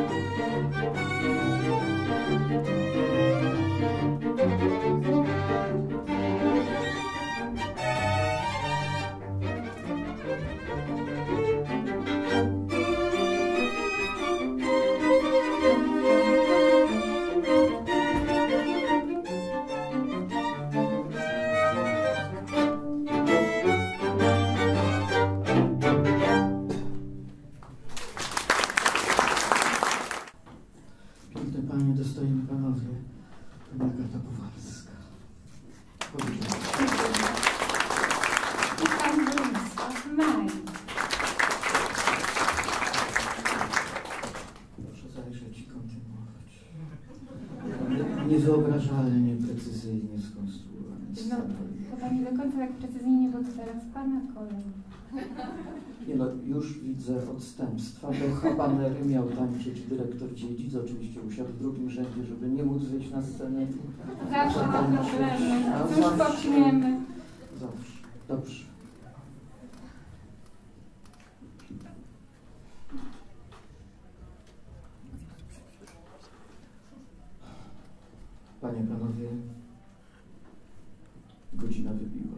Niewyobrażalnie precyzyjnie skonstruowane. No, chyba nie do końca tak precyzyjnie, bo to teraz pana kolej. Nie no, już widzę odstępstwa. Do habanery miał tańczyć dyrektor Dziedzic. Oczywiście usiadł w drugim rzędzie, żeby nie móc wyjść na scenę. Zawsze ma problemy. Cóż poczniemy. Zawsze. Dobrze. Panie, panowie, godzina wybiła.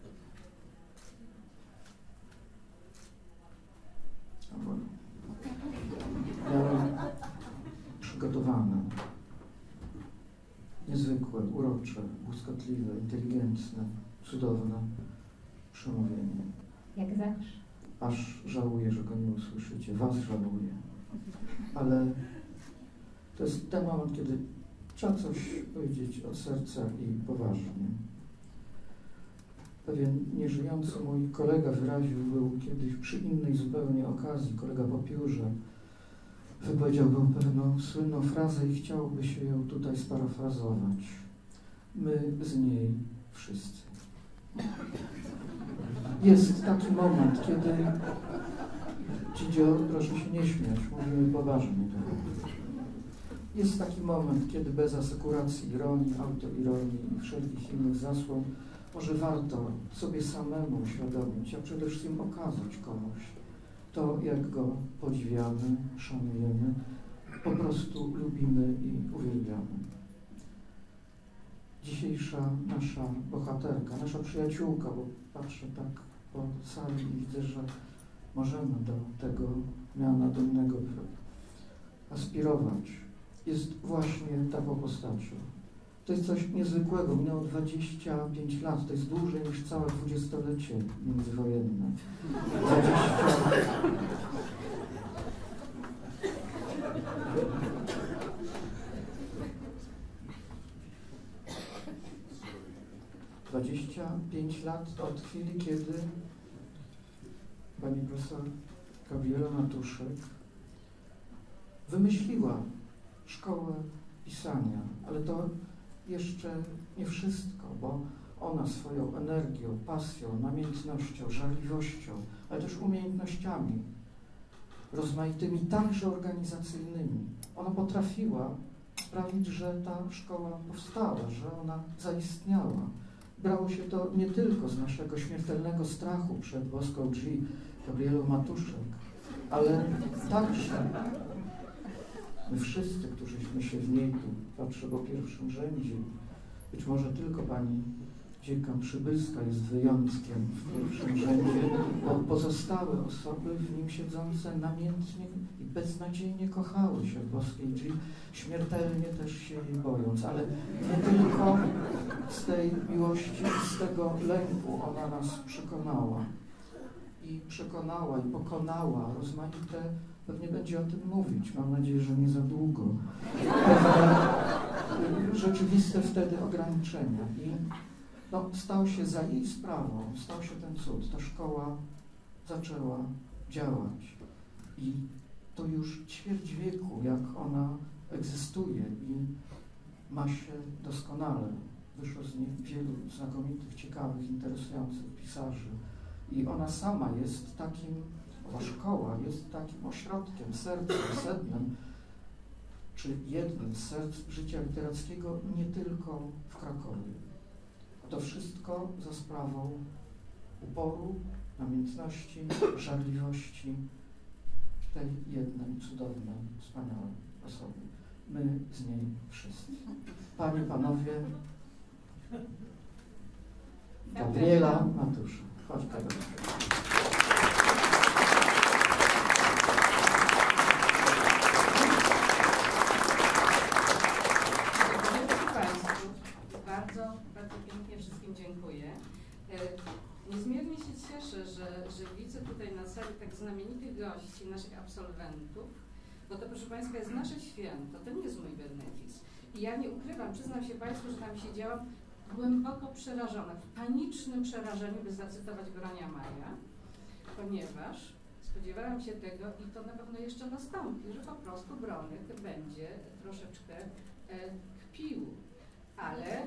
Miałem przygotowane, niezwykłe, urocze, błyskotliwe, inteligentne, cudowne przemówienie. Jak zawsze. Aż żałuję, że go nie usłyszycie. Was żałuję. Ale to jest ten moment, kiedy trzeba coś powiedzieć od serca i poważnie. Pewien nieżyjący mój kolega wyraził był kiedyś przy innej zupełnie okazji, kolega po piórze, wypowiedział pewną słynną frazę i chciałoby się ją tutaj sparafrazować. My z niej wszyscy. Jest taki moment, kiedy... Dzidzio, proszę się nie śmiać, mówimy poważnie. Jest taki moment, kiedy bez asekuracji ironii, autoironii i wszelkich innych zasłon może warto sobie samemu uświadomić, a przede wszystkim okazać komuś to, jak go podziwiamy, szanujemy, po prostu lubimy i uwielbiamy. Dzisiejsza nasza bohaterka, nasza przyjaciółka, bo patrzę tak po sali i widzę, że możemy do tego miana dumnego aspirować. Jest właśnie taką postacią. To jest coś niezwykłego. Minęło 25 lat. To jest dłużej niż całe dwudziestolecie międzywojenne. 25 lat od chwili, kiedy pani profesor Gabriela Matuszek wymyśliła szkołę pisania, ale to jeszcze nie wszystko, bo ona swoją energią, pasją, namiętnością, żarliwością, ale też umiejętnościami rozmaitymi, także organizacyjnymi, ona potrafiła sprawić, że ta szkoła powstała, że ona zaistniała. Brało się to nie tylko z naszego śmiertelnego strachu przed boską G. Gabrielą Matuszek, ale także my wszyscy, którzyśmy się w niej tu, patrzę po pierwszym rzędzie, być może tylko pani dziekan Przybylska jest wyjątkiem w pierwszym rzędzie, bo pozostałe osoby w nim siedzące namiętnie i beznadziejnie kochały się w boskiej G, śmiertelnie też się jej bojąc, ale nie tylko z tej miłości, z tego lęku ona nas przekonała i pokonała rozmaite, pewnie będzie o tym mówić, mam nadzieję, że nie za długo, pewne rzeczywiste wtedy ograniczenia i no, stał się za jej sprawą, stał się ten cud, ta szkoła zaczęła działać i to już ćwierć wieku, jak ona egzystuje i ma się doskonale. Wyszło z niej wielu znakomitych, ciekawych, interesujących pisarzy i ona sama jest takim, ta szkoła jest takim ośrodkiem, sercem, sednem, czy jednym z serc życia literackiego nie tylko w Krakowie. To wszystko za sprawą uporu, namiętności, żarliwości, tej jednej, cudownej, wspaniałej osoby. My z niej wszyscy. Panie, panowie, Gabriela Matusza. Chodź, Gabriela. Bardzo pięknie wszystkim dziękuję. Niezmiernie się cieszę, że widzę tutaj na sali tak znamienitych gości, naszych absolwentów, bo to, proszę Państwa, jest nasze święto, to nie jest mój benefis. I ja nie ukrywam, przyznam się Państwu, że tam siedziałam głęboko przerażona, w panicznym przerażeniu, by zacytować Bronia Maja, ponieważ spodziewałam się tego i to na pewno jeszcze nastąpi, że po prostu Broniek będzie troszeczkę kpił. Ale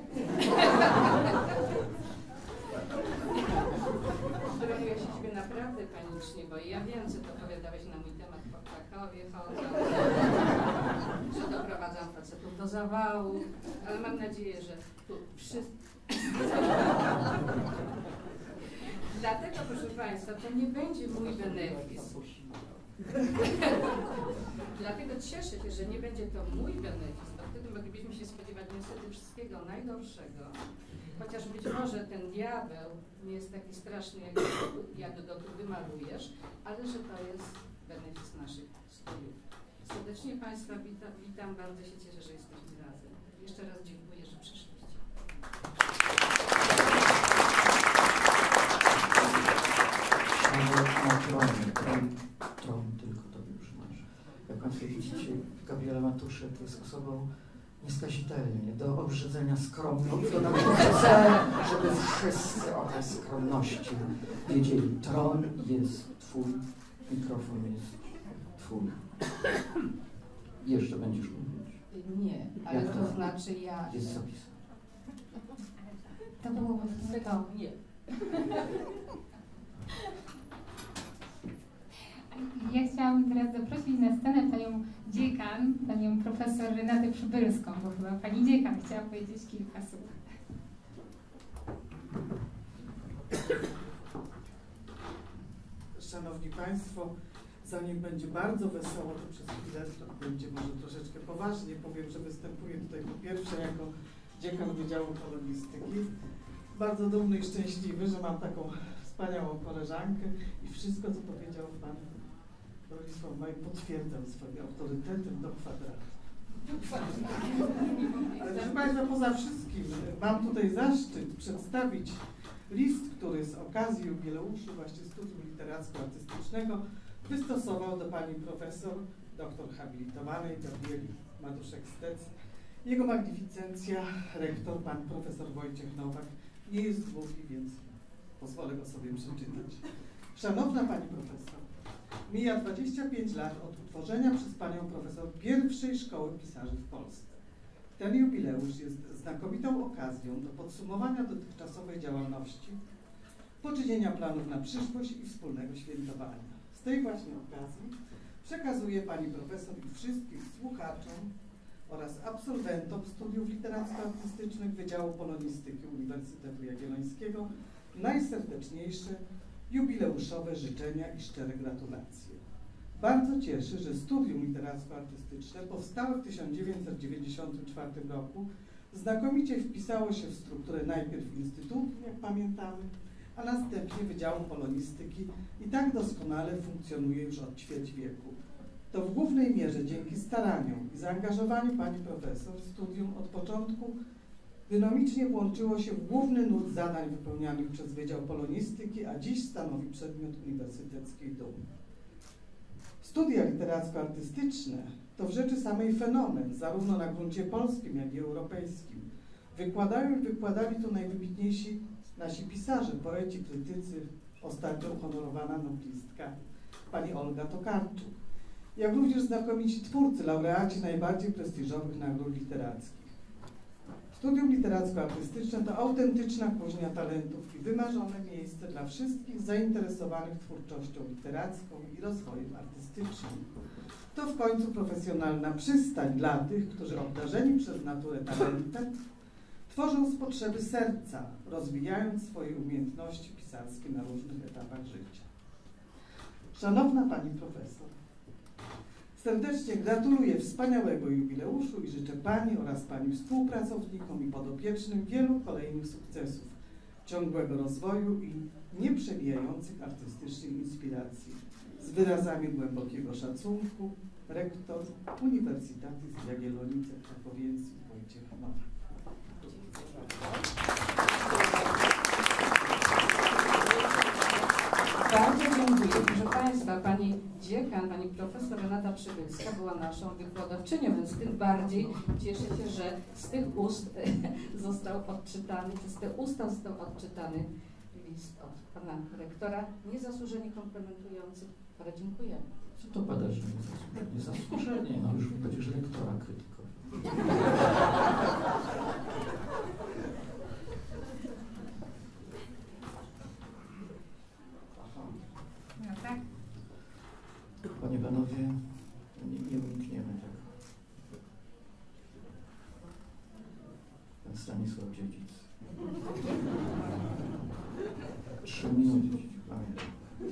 zrobiła się ciebie naprawdę panicznie, bo ja wiem, co to opowiadałeś na mój temat po Krakowie chodzą, że doprowadzam facetów do zawału, ale mam nadzieję, że tu wszyscy... Dlatego, proszę Państwa, to nie będzie mój benefis. Dlatego cieszę się, że nie będzie to mój benefis, bo wtedy moglibyśmy się spodziewać niestety wszystkiego najgorszego. Chociaż być może ten diabeł nie jest taki straszny, jak go tu wymalujesz, ale że to jest benefis naszych studiów. Serdecznie Państwa witam, bardzo się cieszę, że jesteśmy razem. Jeszcze raz dziękuję, że przyszliście. Tron tylko to już masz. Jak Państwo widzicie, Gabriela Matuszek jest osobą nieskazitelnie, do obrzydzenia skromną. To nawet chcę, żeby wszyscy o tej skromności wiedzieli. Tron jest Twój, mikrofon jest Twój. Jeszcze będziesz mówić. Nie, ale to znaczy ja... Jest zapisane. To było właśnie to. Nie. Ja chciałam teraz zaprosić na scenę panią dziekan, panią profesor Renatę Przybylską, bo chyba pani dziekan chciała powiedzieć kilka słów. Szanowni Państwo, zanim będzie bardzo wesoło, to przez chwilę będzie może troszeczkę poważnie. Powiem, że występuję tutaj po pierwsze jako dziekan Wydziału Polonistyki. Bardzo dumny i szczęśliwy, że mam taką wspaniałą koleżankę i wszystko, co powiedział Pan Bronisław Maj, potwierdzam swoim autorytetem do kwadratu. Ale proszę Państwa, poza wszystkim mam tutaj zaszczyt przedstawić list, który z okazji jubileuszu właśnie studium literacko-artystycznego wystosował do pani profesor, doktor habilitowanej Gabrieli Matuszek-Stec. Jego magnificencja, rektor, pan profesor Wojciech Nowak, nie jest długi, więc pozwolę go sobie przeczytać. Szanowna pani profesor, mija 25 lat od utworzenia przez panią profesor pierwszej szkoły pisarzy w Polsce. Ten jubileusz jest znakomitą okazją do podsumowania dotychczasowej działalności, poczynienia planów na przyszłość i wspólnego świętowania. Z tej właśnie okazji przekazuję pani profesor i wszystkim słuchaczom oraz absolwentom studiów literacko-artystycznych Wydziału Polonistyki Uniwersytetu Jagiellońskiego najserdeczniejsze jubileuszowe życzenia i szczere gratulacje. Bardzo cieszy, że studium literacko-artystyczne powstałe w 1994 roku znakomicie wpisało się w strukturę najpierw Instytutu, jak pamiętamy, a następnie Wydziału Polonistyki i tak doskonale funkcjonuje już od ćwierć wieku. To w głównej mierze dzięki staraniom i zaangażowaniu pani profesor studium od początku dynamicznie włączyło się w główny nurt zadań wypełnianych przez Wydział Polonistyki, a dziś stanowi przedmiot uniwersyteckiej dumy. Studia literacko-artystyczne to w rzeczy samej fenomen, zarówno na gruncie polskim, jak i europejskim. Wykładają i wykładali tu najwybitniejsi nasi pisarze, poeci, krytycy, ostatnio uhonorowana noblistka pani Olga Tokarczuk, jak również znakomici twórcy, laureaci najbardziej prestiżowych nagród literackich. Studium literacko-artystyczne to autentyczna kuźnia talentów i wymarzone miejsce dla wszystkich zainteresowanych twórczością literacką i rozwojem artystycznym. To w końcu profesjonalna przystań dla tych, którzy obdarzeni przez naturę talentem tworzą z potrzeby serca, rozwijając swoje umiejętności pisarskie na różnych etapach życia. Szanowna pani profesor, Serdecznie gratuluję wspaniałego jubileuszu i życzę Pani oraz Pani współpracownikom i podopiecznym wielu kolejnych sukcesów, ciągłego rozwoju i nieprzemijających artystycznych inspiracji. Z wyrazami głębokiego szacunku, rektor Uniwersytetu z Jagiellonice Krakowiensis Wojciech Nowy. Bardzo dziękuję. Proszę Państwa, Pani dziekan, Pani profesor Renata Przybylska była naszą wykładowczynią, więc tym bardziej cieszę się, że z tych ust został odczytany, z tych usta został odczytany list od Pana rektora, niezasłużenie komplementujący, ale dziękujemy. Co to badać niezasłużenie? No już będziesz rektora krytykował. No tak. Panie, Panowie, nie unikniemy tego. Pan Stanisław Dziedzic. 3 minuty, pamiętam.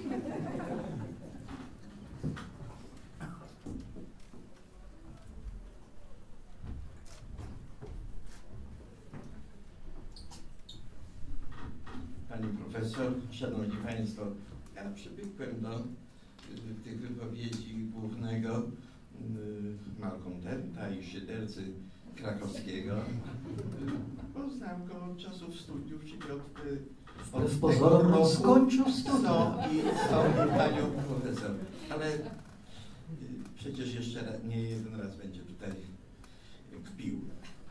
Pani profesor, szanowni państwo, ja przywykłem do tych wypowiedzi głównego malkontenta i szydercy krakowskiego. Poznałem go od czasów studiów, czyli Z pozoru skończył studia. I panią profesor. Ale przecież jeszcze nie jeden raz będzie tutaj kpił.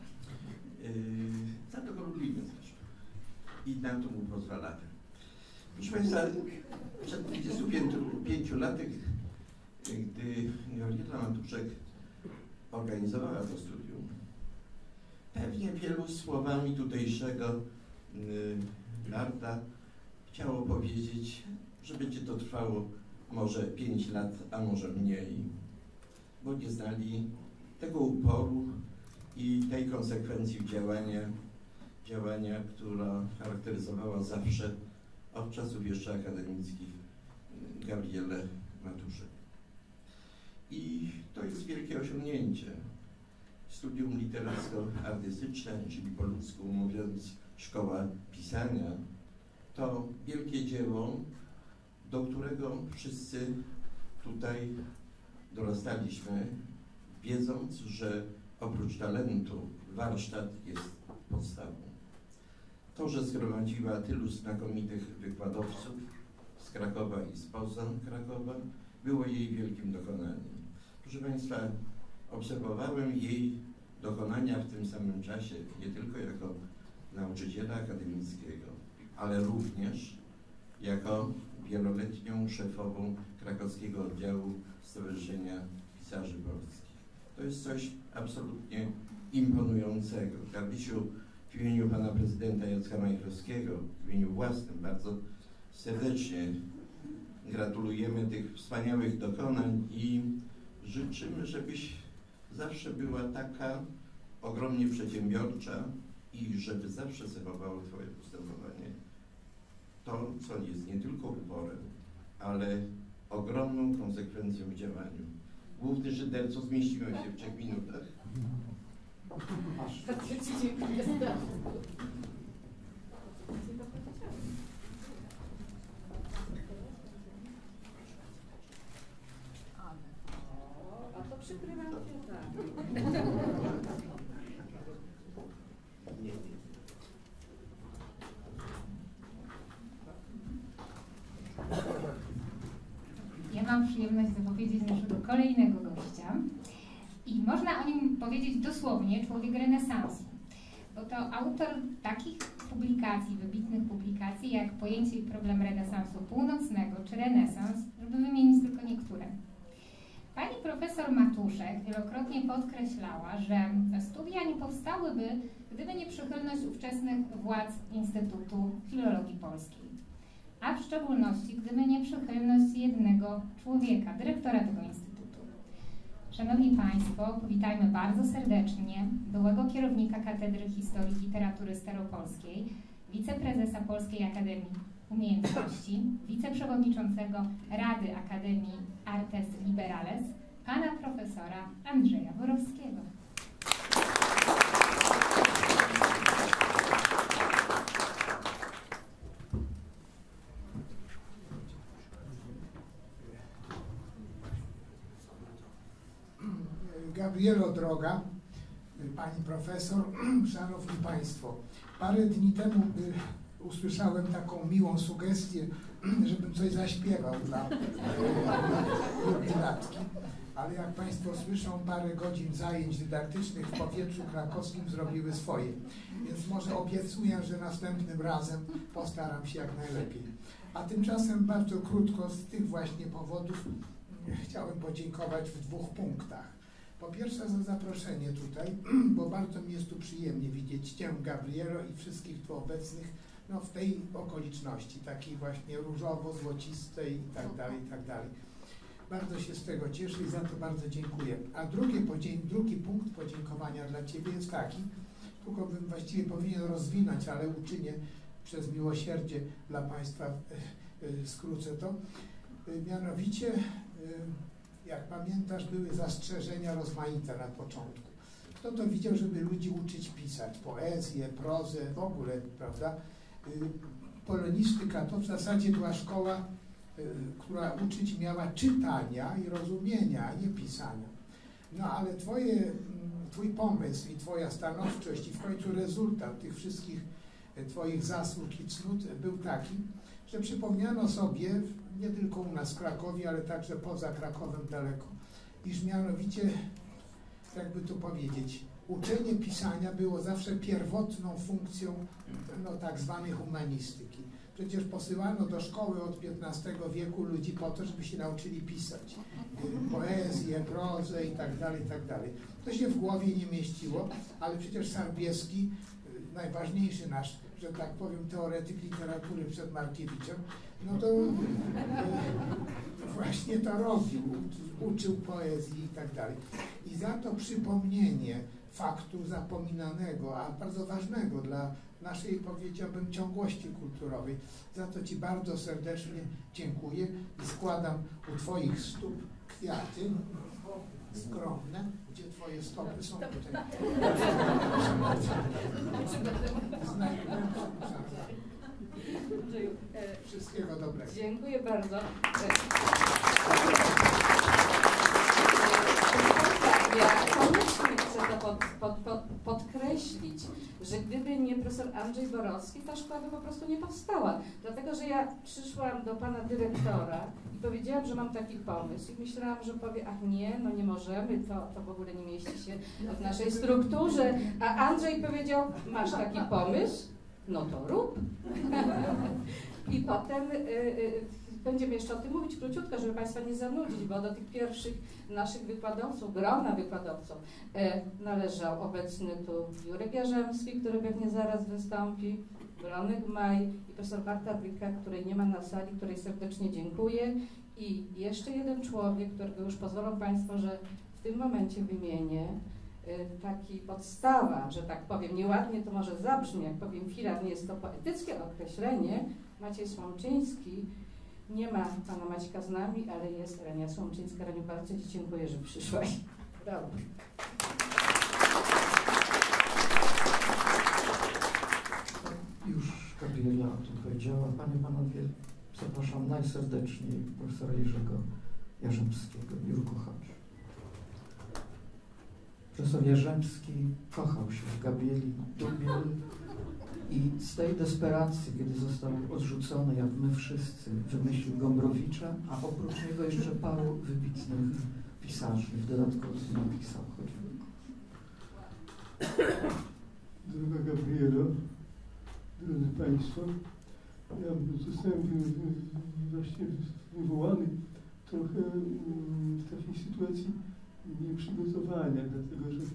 Za to go lubimy zresztą. I na to mu pozwalamy. Proszę Państwa, przed 25 laty, gdy Gabriela Matuszek organizowała to studium, pewnie wielu słowami tutejszego Larta chciało powiedzieć, że będzie to trwało może 5 lat, a może mniej, bo nie znali tego uporu i tej konsekwencji działania, która charakteryzowała zawsze od czasów jeszcze akademickich Gabrielę Matuszek. I to jest wielkie osiągnięcie. Studium literacko-artystyczne, czyli po ludzku mówiąc szkoła pisania, to wielkie dzieło, do którego wszyscy tutaj dorastaliśmy, wiedząc, że oprócz talentu warsztat jest podstawą. To, że zgromadziła tylu znakomitych wykładowców z Krakowa i spoza Krakowa, było jej wielkim dokonaniem. Proszę Państwa, obserwowałem jej dokonania w tym samym czasie, nie tylko jako nauczyciela akademickiego, ale również jako wieloletnią szefową krakowskiego oddziału Stowarzyszenia Pisarzy Polskich. To jest coś absolutnie imponującego. Gabrysiu, w imieniu pana prezydenta Jacka Majchrowskiego, w imieniu własnym bardzo serdecznie gratulujemy tych wspaniałych dokonań i życzymy, żebyś zawsze była taka ogromnie przedsiębiorcza i żeby zawsze cechowało twoje postępowanie to, co jest nie tylko uporem, ale ogromną konsekwencją w działaniu. Główny szyderco, zmieściłem się w 3 minutach. Bardzo Ci dziękuję. A to przykrywam się tak. Ja mam przyjemność zapowiedzieć naszego kolejnego gościa i można o nim powiedzieć dosłownie człowiek renesansu, bo to autor takich publikacji, wybitnych publikacji jak Pojęcie i problem renesansu północnego czy renesans, żeby wymienić tylko niektóre. Pani profesor Matuszek wielokrotnie podkreślała, że studia nie powstałyby, gdyby nie przychylność ówczesnych władz Instytutu Filologii Polskiej, a w szczególności gdyby nie przychylność jednego człowieka, dyrektora tego instytutu. Szanowni Państwo, powitajmy bardzo serdecznie byłego kierownika Katedry Historii i Literatury Staropolskiej, wiceprezesa Polskiej Akademii Umiejętności, wiceprzewodniczącego Rady Akademii Artes Liberales, pana profesora Andrzeja Borowskiego. Gabrielo droga, pani profesor, szanowni państwo, parę dni temu usłyszałem taką miłą sugestię, żebym coś zaśpiewał dla jubilatki, ale jak państwo słyszą, parę godzin zajęć dydaktycznych w powietrzu krakowskim zrobiły swoje, więc może obiecuję, że następnym razem postaram się jak najlepiej. A tymczasem bardzo krótko z tych właśnie powodów chciałem podziękować w 2 punktach. Po pierwsze za zaproszenie tutaj, bo bardzo mi jest tu przyjemnie widzieć Cię, Gabrielo, i wszystkich tu obecnych, no w tej okoliczności, takiej właśnie różowo-złocistej i tak dalej. Bardzo się z tego cieszę i za to bardzo dziękuję. A drugi punkt podziękowania dla Ciebie jest taki, tylko bym właściwie powinien rozwinąć, ale uczynię przez miłosierdzie dla Państwa, skrócę to. Mianowicie, jak pamiętasz, były zastrzeżenia rozmaite na początku. Kto to widział, żeby ludzi uczyć pisać? Poezję, prozę, w ogóle, prawda? Polonistyka to w zasadzie była szkoła, która uczyć miała czytania i rozumienia, a nie pisania. No ale Twój pomysł i Twoja stanowczość i w końcu rezultat tych wszystkich Twoich zasług i cnót był taki, że przypomniano sobie, nie tylko u nas w Krakowie, ale także poza Krakowem daleko, iż mianowicie, jakby tu powiedzieć, uczenie pisania było zawsze pierwotną funkcją tak zwanej humanistyki. Przecież posyłano do szkoły od XV wieku ludzi po to, żeby się nauczyli pisać. Poezję, prozę i tak dalej. To się w głowie nie mieściło, ale przecież Sarbieski, najważniejszy nasz, że tak powiem, teoretyk literatury przed Markiewiczem, no to właśnie to robił, uczył poezji i tak dalej. I za to przypomnienie faktu zapominanego, a bardzo ważnego dla naszej, powiedziałbym, ciągłości kulturowej, za to Ci bardzo serdecznie dziękuję i składam u Twoich stóp kwiaty skromne. Gdzie Twoje stopy są tutaj? Wszystkiego dobrego. Dziękuję bardzo. Ja koniecznie chcę to podkreślić, że gdyby nie profesor Andrzej Borowski, ta szkoła by po prostu nie powstała. Dlatego, że ja przyszłam do pana dyrektora i powiedziałam, że mam taki pomysł i myślałam, że powie, ach nie, no nie możemy, to w ogóle nie mieści się w naszej strukturze. A Andrzej powiedział, masz taki pomysł? No to rób. I potem będziemy jeszcze o tym mówić króciutko, żeby Państwa nie zanudzić, bo do tych pierwszych naszych wykładowców, grona wykładowców należał obecny tu Jurek Jarzemski, który pewnie zaraz wystąpi, Bronek Maj i profesor Marta Bryka, której nie ma na sali, której serdecznie dziękuję. I jeszcze jeden człowiek, którego już pozwolą Państwo, że w tym momencie wymienię, taki podstawa, że tak powiem, nieładnie to może zabrzmi, jak powiem filar, nie jest to poetyckie określenie, Maciej Słomczyński. Nie ma pana Maćka z nami, ale jest Renia Słomczyńska. Reniu, bardzo Ci dziękuję, że przyszłaś. Brawo. Już Gabriela o tym powiedziała. Panie i Panowie, zapraszam najserdeczniej profesora Jerzego Jarzemskiego. Jurku, chodź. Profesor Jarzemski kochał się w Gabrieli Dubiel i z tej desperacji, kiedy został odrzucony, jak my wszyscy, wymyślił Gombrowicza, a oprócz niego jeszcze paru wybitnych pisarzy. W dodatku napisał choćby. Droga Gabrielo, drodzy Państwo, ja zostałem właśnie wywołany trochę w takiej sytuacji nieprzygotowania, dlatego że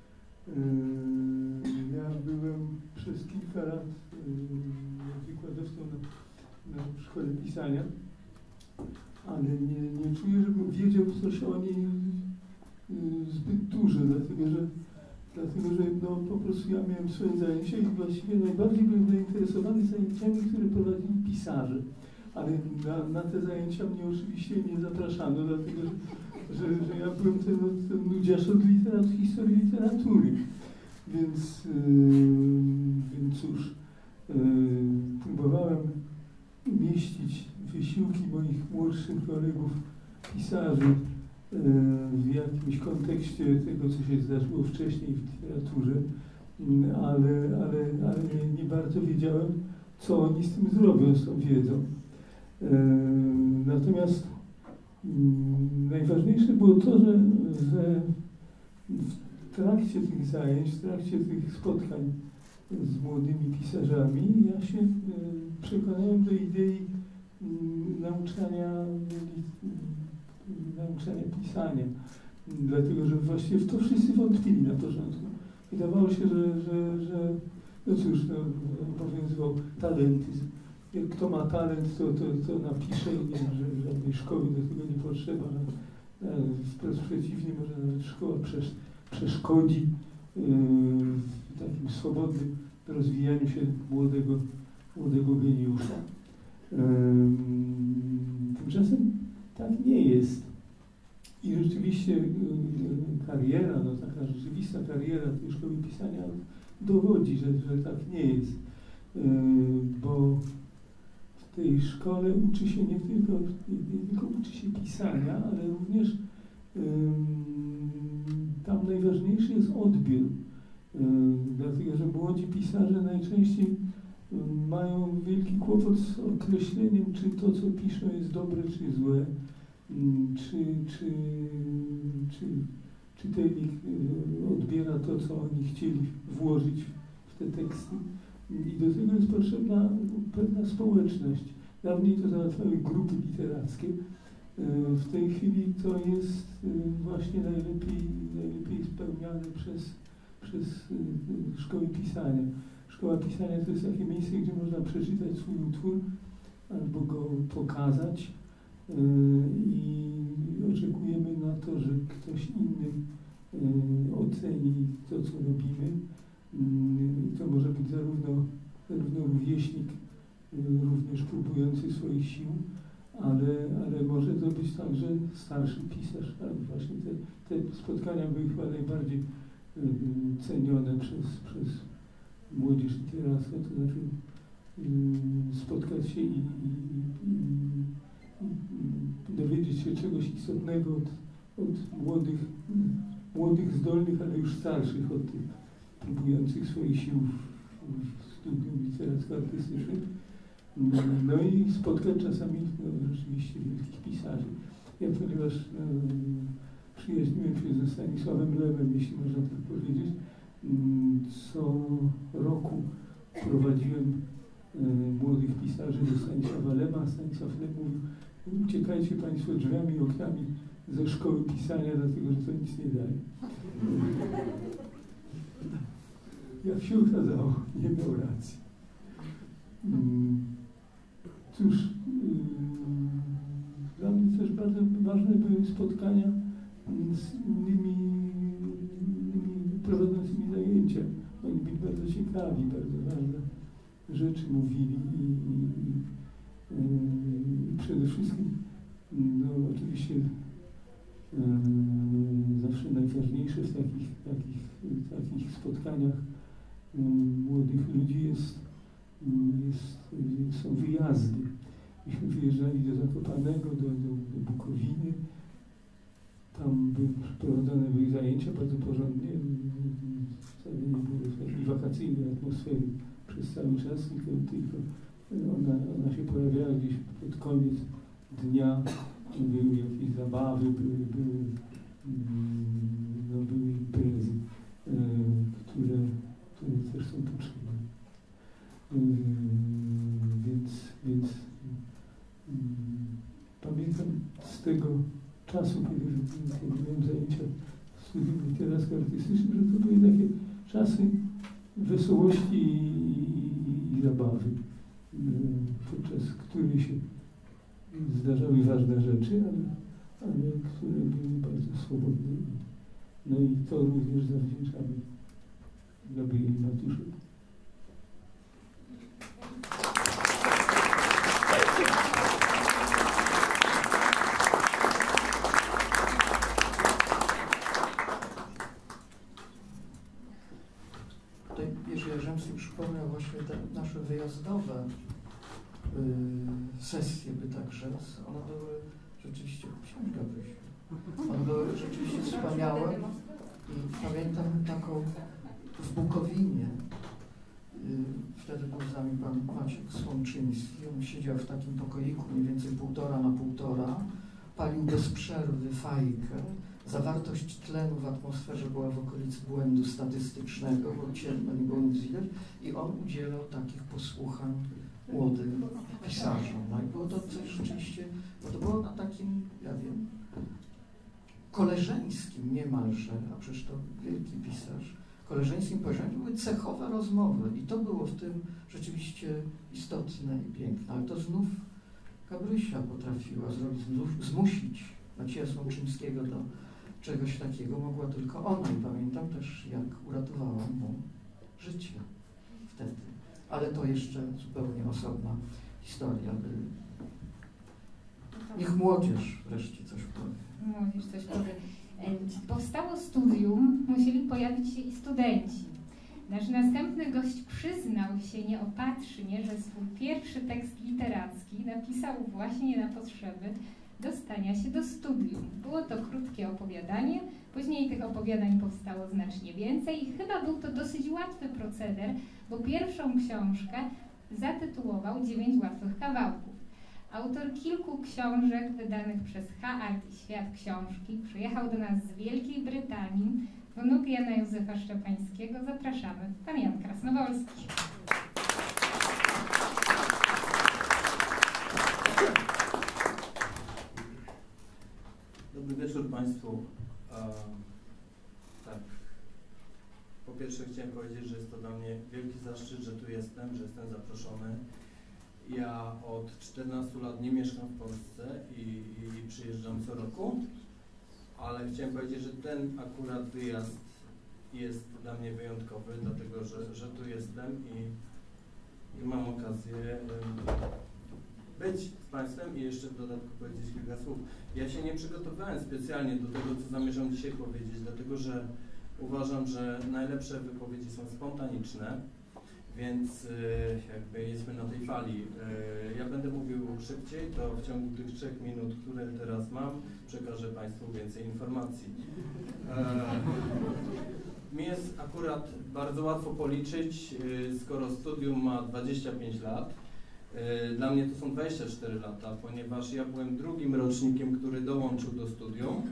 ja byłem przez kilka lat wykładowcą na szkole pisania, ale nie czuję, żebym wiedział coś o niej zbyt dużo, dlatego że no, po prostu ja miałem swoje zajęcia i właściwie najbardziej byłem zainteresowany zajęciami, które prowadzili pisarze. Ale na te zajęcia mnie oczywiście nie zapraszano, dlatego że że ja byłem ten nudziarz od historii literatury. Więc cóż, próbowałem umieścić wysiłki moich młodszych kolegów pisarzy w jakimś kontekście tego, co się zdarzyło wcześniej w literaturze, ale nie bardzo wiedziałem, co oni z tym zrobią, z tą wiedzą. Natomiast najważniejsze było to, że w trakcie tych zajęć, w trakcie tych spotkań z młodymi pisarzami ja się przekonałem do idei nauczania pisania. Dlatego, że właściwie w to wszyscy wątpili na początku. Wydawało się, że no cóż, obowiązywał talentyzm. Jak kto ma talent, to napisze i nie, że żadnej szkoły do tego nie potrzeba. Wprost przeciwnie, może nawet szkoła przeszkodzi w takim swobodnym rozwijaniu się młodego geniusza. Tymczasem tak nie jest. I rzeczywiście kariera, no taka rzeczywista kariera tej szkoły pisania dowodzi, że tak nie jest. Bo w tej szkole uczy się nie tylko uczy się pisania, ale również tam najważniejszy jest odbiór. Dlatego, że młodzi pisarze najczęściej mają wielki kłopot z określeniem, czy to, co piszą, jest dobre, czy złe, czy czytelnik odbiera to, co oni chcieli włożyć w te teksty. I do tego jest potrzebna pewna społeczność. Dawniej to załatwiały grupy literackie. W tej chwili to jest właśnie najlepiej spełniane przez szkoły pisania. Szkoła pisania to jest takie miejsce, gdzie można przeczytać swój utwór albo go pokazać i oczekujemy na to, że ktoś inny oceni to, co robimy. I to może być zarówno rówieśnik, również próbujący swoich sił, ale może to być także starszy pisarz. Ale właśnie te spotkania były chyba najbardziej cenione przez młodzież literacką, to znaczy spotkać się i dowiedzieć się czegoś istotnego od młodych, zdolnych, ale już starszych, od tych próbujących swoich sił w studium literacko-artystycznym. No i spotkać czasami rzeczywiście wielkich pisarzy. Ja, ponieważ przyjaźniłem się ze Stanisławem Lemem, jeśli można tak powiedzieć, co roku prowadziłem młodych pisarzy do Stanisława Lema. Stanisław Lem mówił: uciekajcie Państwo drzwiami i oknami ze szkoły pisania, dlatego że to nic nie daje. Jak się okazało, nie miał racji. Cóż, dla mnie też bardzo ważne były spotkania z innymi prowadzącymi zajęcia. Oni byli bardzo ciekawi, bardzo ważne rzeczy mówili i przede wszystkim, no oczywiście zawsze najważniejsze w takich spotkaniach młodych ludzi są wyjazdy. Myśmy wyjeżdżali do Zakopanego, do Bukowiny. Tam prowadzone były zajęcia bardzo porządnie. Wcale nie było takiej wakacyjnej atmosfery przez cały czas, tylko ona się pojawiała gdzieś pod koniec dnia. Były jakieś zabawy, były imprezy, które też są potrzebne. Więc pamiętam z tego czasu, kiedy miałem zajęcia w studium literacko-artystycznym, że to były takie czasy wesołości i zabawy, podczas których się zdarzały ważne rzeczy, ale które były bardzo swobodne. No i to również zawdzięczamy Gabrieli Matuszek. tutaj Jerzy Jarzębski przypomniał właśnie te nasze wyjazdowe sesje, by tak rzec. One były rzeczywiście, one były rzeczywiście wspaniałe i pamiętam taką w Bukowinie. Wtedy był z nami pan Maciek Słomczyński. On siedział w takim pokoiku mniej więcej 1,5 na 1,5, palił bez przerwy fajkę. Zawartość tlenu w atmosferze była w okolicy błędu statystycznego, bo ciemno, nie było nic widać, i on udzielał takich posłuchań młodym pisarzom. No i było to coś rzeczywiście, bo to było na takim, ja wiem, koleżeńskim niemalże, a przecież to wielki pisarz, koleżeńskim poziomie były cechowe rozmowy i to było w tym rzeczywiście istotne i piękne, ale to znów Gabrysia potrafiła zrobić, zmusić Macieja Słomczyńskiego do czegoś takiego mogła tylko ona i pamiętam też, jak uratowała mu życie wtedy. Ale to jeszcze zupełnie osobna historia. Niech młodzież wreszcie coś powie. Młodzież coś powie. Powstało studium, musieli pojawić się i studenci. Nasz następny gość przyznał się nieopatrznie, że swój pierwszy tekst literacki napisał właśnie na potrzeby dostania się do studium. Było to krótkie opowiadanie, później tych opowiadań powstało znacznie więcej i chyba był to dosyć łatwy proceder, bo pierwszą książkę zatytułował 9 łatwych kawałków. Autor kilku książek wydanych przez H-Art i Świat Książki przyjechał do nas z Wielkiej Brytanii, wnuk Jana Józefa Szczepańskiego. Zapraszamy, pan Jan Krasnowolski. Dobry wieczór Państwu. Tak. Po pierwsze chciałem powiedzieć, że jest to dla mnie wielki zaszczyt, że tu jestem, że jestem zaproszony. Ja od 14 lat nie mieszkam w Polsce i przyjeżdżam co roku, ale chciałem powiedzieć, że ten akurat wyjazd jest dla mnie wyjątkowy, dlatego że tu jestem i mam okazję być z Państwem i jeszcze w dodatku powiedzieć kilka słów. Ja się nie przygotowałem specjalnie do tego, co zamierzam dzisiaj powiedzieć, dlatego że uważam, że najlepsze wypowiedzi są spontaniczne, więc jakby jesteśmy na tej fali. Ja będę mówił szybciej, to w ciągu tych 3 minut, które teraz mam, przekażę Państwu więcej informacji. Mi jest akurat bardzo łatwo policzyć, skoro studium ma 25 lat. Dla mnie to są 24 lata, ponieważ ja byłem drugim rocznikiem, który dołączył do studium.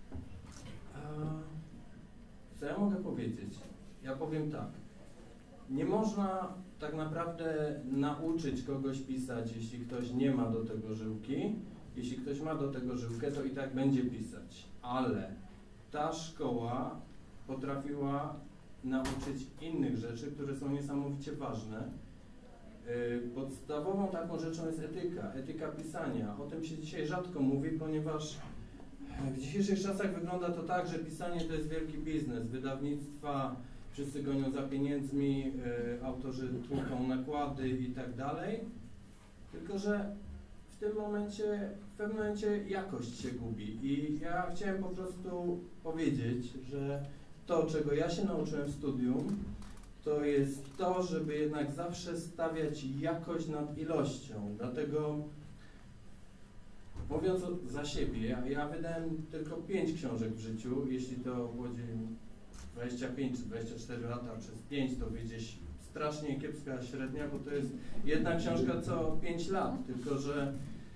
Co ja mogę powiedzieć? Ja powiem tak. Nie można tak naprawdę nauczyć kogoś pisać, jeśli ktoś nie ma do tego żyłki. Jeśli ktoś ma do tego żyłkę, to i tak będzie pisać. Ale ta szkoła potrafiła nauczyć innych rzeczy, które są niesamowicie ważne. Podstawową taką rzeczą jest etyka pisania. O tym się dzisiaj rzadko mówi, ponieważ w dzisiejszych czasach wygląda to tak, że pisanie to jest wielki biznes. Wydawnictwa, wszyscy gonią za pieniędzmi, autorzy tłuką nakłady i tak dalej. Tylko że w tym momencie, w pewnym momencie jakość się gubi. I ja chciałem po prostu powiedzieć, że to, czego ja się nauczyłem w studium, to jest to, żeby jednak zawsze stawiać jakość nad ilością. Dlatego, mówiąc za siebie, ja wydałem tylko 5 książek w życiu. Jeśli to chodzi 25 czy 24 lata przez 5, to wyjdzie strasznie kiepska średnia, bo to jest jedna książka co 5 lat. Tylko że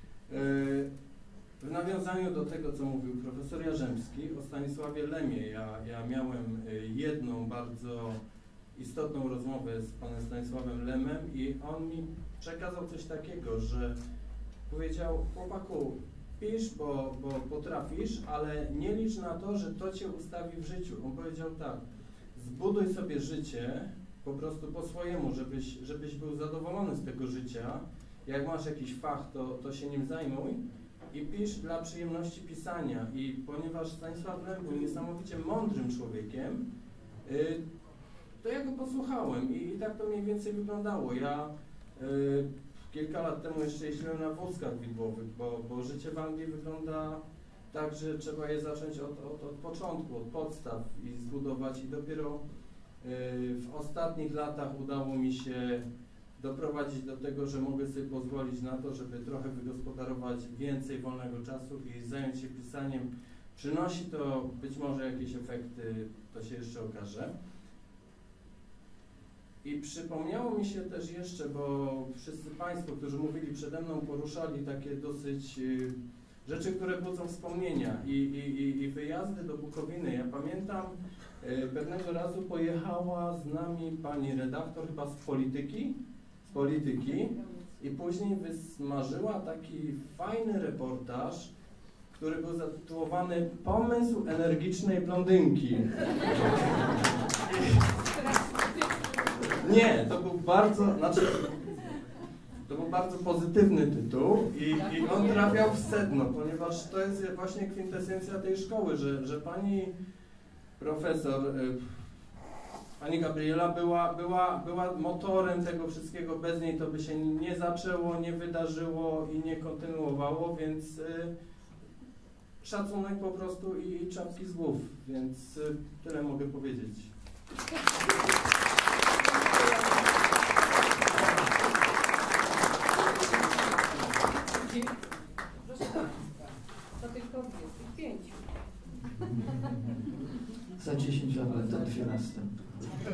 w nawiązaniu do tego, co mówił profesor Jarzębski o Stanisławie Lemie, ja miałem jedną bardzo istotną rozmowę z panem Stanisławem Lemem i on mi przekazał coś takiego, że powiedział: chłopaku, pisz, bo potrafisz, ale nie licz na to, że to cię ustawi w życiu. On powiedział tak: zbuduj sobie życie po prostu po swojemu, żebyś był zadowolony z tego życia. Jak masz jakiś fach, to się nim zajmuj i pisz dla przyjemności pisania. I ponieważ Stanisław Lem był niesamowicie mądrym człowiekiem, to ja go posłuchałem i tak to mniej więcej wyglądało. Ja kilka lat temu jeszcze jeździłem na wózkach widłowych, bo życie w Anglii wygląda tak, że trzeba je zacząć od początku, od podstaw i zbudować i dopiero W ostatnich latach udało mi się doprowadzić do tego, że mogę sobie pozwolić na to, żeby trochę wygospodarować więcej wolnego czasu i zająć się pisaniem. Przynosi to być może jakieś efekty, to się jeszcze okaże. I przypomniało mi się też jeszcze, bo wszyscy Państwo, którzy mówili przede mną, poruszali takie dosyć rzeczy, które budzą wspomnienia i wyjazdy do Bukowiny. Ja pamiętam, pewnego razu pojechała z nami pani redaktor chyba z polityki i później wysmażyła taki fajny reportaż, który był zatytułowany Pomysł energicznej blondynki. Nie, to był bardzo pozytywny tytuł i on trafiał w sedno, ponieważ to jest właśnie kwintesencja tej szkoły, że pani profesor, pani Gabriela była motorem tego wszystkiego, bez niej to by się nie zaczęło, nie wydarzyło i nie kontynuowało, więc szacunek po prostu i czapki z głów, więc tyle mogę powiedzieć. Proszę Państwa, to tylko 25. Za 10 lat będą dwie następne.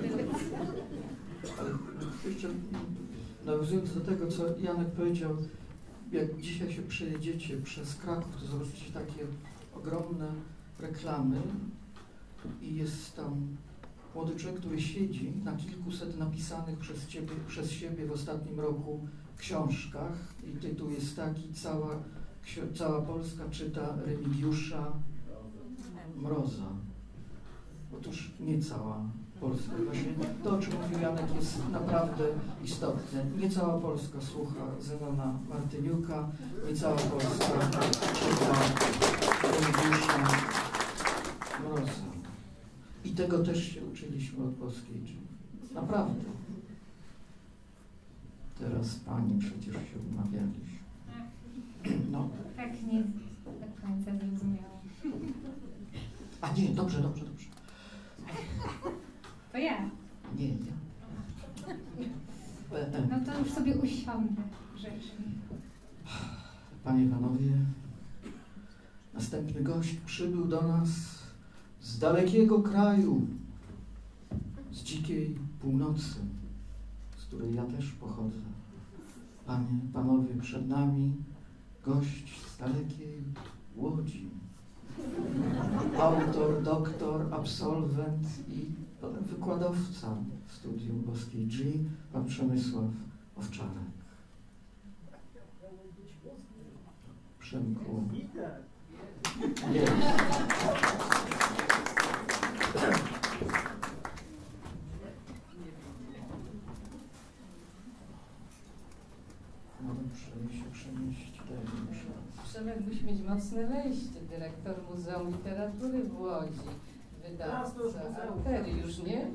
Ale jeszcze nawiązując do tego, co Janek powiedział, jak dzisiaj się przejedziecie przez Kraków, to zobaczycie takie ogromne reklamy i jest tam młody człowiek, który siedzi na kilkuset napisanych przez siebie w ostatnim roku książkach i tytuł jest taki: Cała Polska czyta Remigiusza Mroza. Otóż nie cała Polska. Właśnie to, o czym mówił Janek, jest naprawdę istotne. Nie cała Polska słucha Zenona Martyniuka, nie cała Polska czyta Remigiusza Mroza. I tego też się uczyliśmy od polskiej dżiny. Naprawdę. Teraz pani przecież się umawialiśmy. No. Tak, nie do końca zrozumiałam. A nie, dobrze. To ja. Nie. No to już sobie usiądę grzecznie. Panie i panowie, następny gość przybył do nas z dalekiego kraju, z dzikiej północy, z której ja też pochodzę. Panie, panowie, przed nami gość z dalekiej Łodzi. Autor, doktor, absolwent i potem wykładowca studium Boskiej G, pan Przemysław Owczarek. Przemku. Nie. No dobrze, się przenieść. Przemek musi mieć mocne wejście, dyrektor Muzeum Literatury w Łodzi, wydawca, Arteriusz, nie?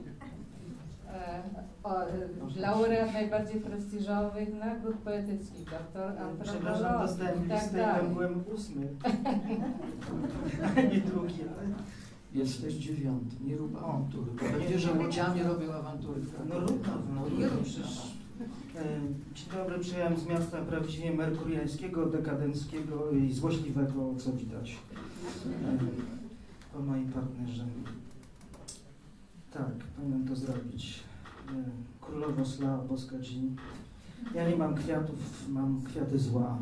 Laureat najbardziej prestiżowych nagród poetyckich, doktor antropologii. Przepraszam, dostałem listę i tam byłem 8. Nie drugi, ale... Jesteś 9, nie rób awantury. Będzie, że Łodzianie robią awantury. No rób, nie rób, przecież... Dzień dobry, przyjechałem z miasta prawdziwie merkuriańskiego, dekadenckiego i złośliwego, co widać po moim partnerze. Tak, powinienem to zrobić. Królowo Sla, Boska G. Ja nie mam kwiatów, mam kwiaty zła.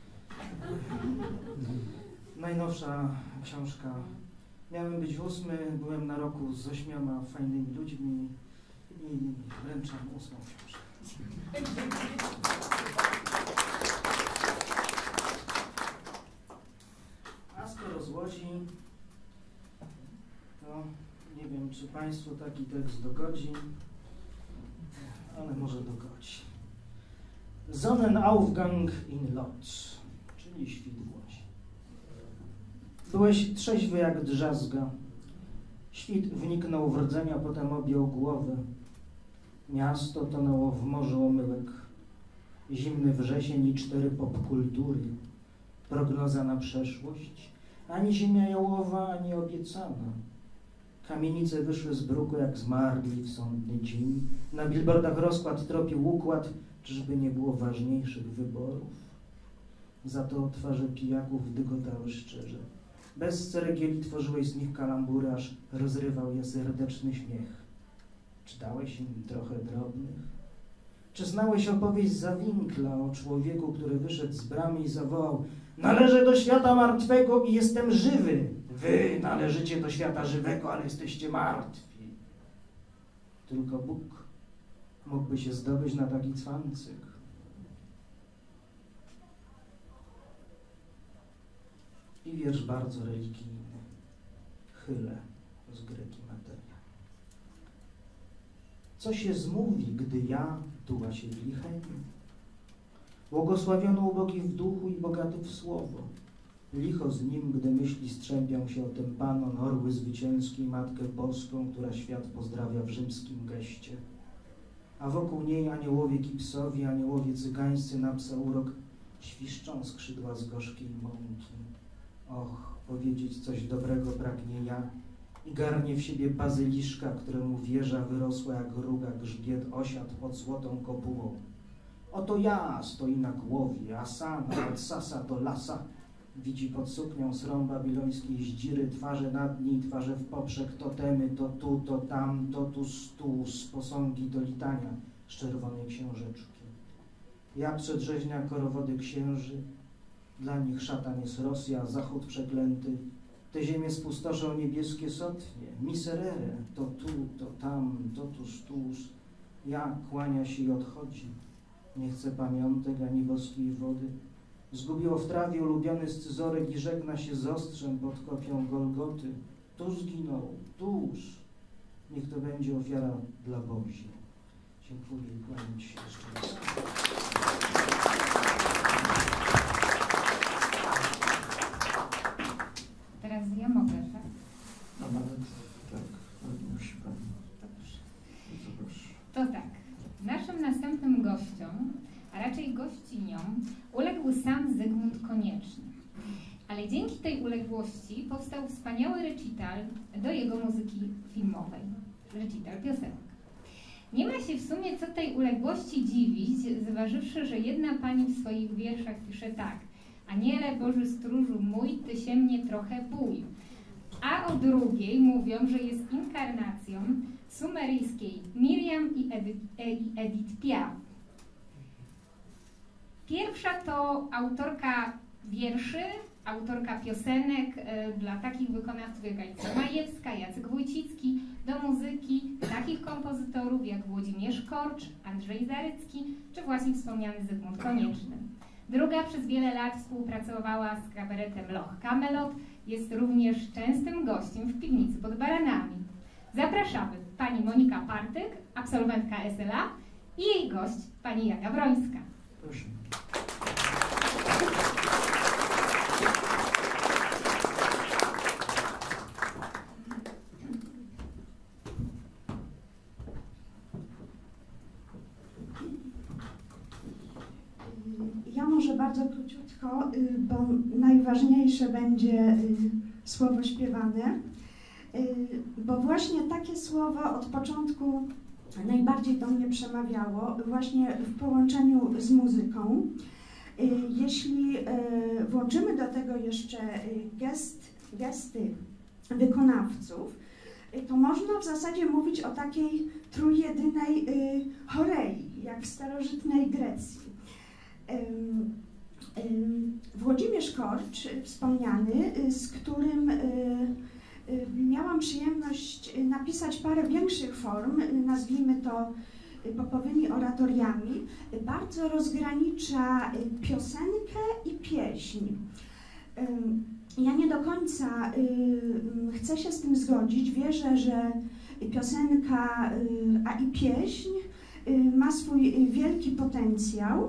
Najnowsza książka. Miałem być w 8, byłem na roku z 8 fajnymi ludźmi i wręczam 8 książkę. A skoro z Łodzi, to nie wiem, czy Państwu taki tekst dogodzi, ale może dogodzi. Sonnenaufgang in Lodz, czyli świt w Łodzi. Byłeś trzeźwy jak drzazga. Świt wniknął w rdzenia, potem objął głowę. Miasto tonęło w morzu omyłek. Zimny wrzesień i 4 popkultury. Prognoza na przeszłość. Ani ziemia jałowa, ani obiecana. Kamienice wyszły z bruku jak zmarli w sądny dzień. Na billboardach rozkład tropił układ, czyżby nie było ważniejszych wyborów? Za to twarze pijaków dygotały szczerze. Bez ceregieli tworzyłeś z nich kalambury, aż rozrywał je serdeczny śmiech. Czy dałeś im trochę drobnych? Czy znałeś opowieść Zawinkla o człowieku, który wyszedł z bramy i zawołał: należę do świata martwego i jestem żywy. Wy należycie do świata żywego, ale jesteście martwi. Tylko Bóg mógłby się zdobyć na taki cwancyk. I wiersz bardzo religijny. Chylę z greki materia. Co się zmówi, gdy ja tuła się w lichem? Błogosławiono ubogi w duchu i bogaty w słowo. Licho z nim, gdy myśli strzępią się o tympanon, orły zwycięskie, Matkę Boską, która świat pozdrawia w rzymskim geście. A wokół niej aniołowie kipsowi, aniołowie cygańscy na psa urok, świszczą skrzydła z gorzkiej mąki. Och, powiedzieć coś dobrego pragnie ja i garnie w siebie bazyliszka, któremu wieża wyrosła jak ruga, grzbiet osiadł pod złotą kopułą. Oto ja stoi na głowie, Asana od sasa do lasa, widzi pod suknią srą babilońskiej zdziry, twarze nad niej, twarze w poprzek, totemy, to tu, to tam, to tu stus, posągi do litania z czerwonej książeczki. Ja przedrzeźnia korowody księży, dla nich szatan jest Rosja, zachód przeklęty, te ziemie spustoszą niebieskie sotnie, miserere, to tu, to tam, to tu stus, ja kłania się i odchodzi, nie chce pamiątek ani boskiej wody. Zgubiło w trawie ulubiony scyzoryk i żegna się z ostrzem pod kopią Golgoty. Tu zginął, tuż. Niech to będzie ofiara dla Bozi. Dziękuję i kłaniam się jeszcze raz. Teraz ja mogę, tak? No nawet tak, ale musi Pani. Dobrze. Bardzo proszę. To tak. Naszym następnym gościom, a raczej gościniom, uległ sam Zygmunt Konieczny. Ale dzięki tej uległości powstał wspaniały recital do jego muzyki filmowej. Recital piosenek. Nie ma się w sumie co tej uległości dziwić, zważywszy, że jedna pani w swoich wierszach pisze tak: Aniele Boży stróżu mój, ty się mnie trochę bój. A o drugiej mówią, że jest inkarnacją sumeryjskiej Miriam i Edith Piaf. Pierwsza to autorka wierszy, autorka piosenek dla takich wykonawców jak Alicja Majewska, Jacek Wójcicki, do muzyki takich kompozytorów jak Włodzimierz Korcz, Andrzej Zarycki czy właśnie wspomniany Zygmunt Konieczny. Druga przez wiele lat współpracowała z kabaretem Loch Kamelot, jest również częstym gościem w Piwnicy pod Baranami. Zapraszamy pani Monika Partyk, absolwentka SLA i jej gość pani Jaga Brońska. Proszę. Ja może bardzo króciutko, bo najważniejsze będzie słowo śpiewane, bo właśnie takie słowo od początku najbardziej do mnie przemawiało, właśnie w połączeniu z muzyką. Jeśli włączymy do tego jeszcze gesty wykonawców, to można w zasadzie mówić o takiej trójjedynej chorei, jak w starożytnej Grecji. Włodzimierz Korcz, wspomniany, z którym miałam przyjemność napisać parę większych form, nazwijmy to popowymi oratoriami, bardzo rozgranicza piosenkę i pieśń. Ja nie do końca chcę się z tym zgodzić. Wierzę, że piosenka, a i pieśń ma swój wielki potencjał.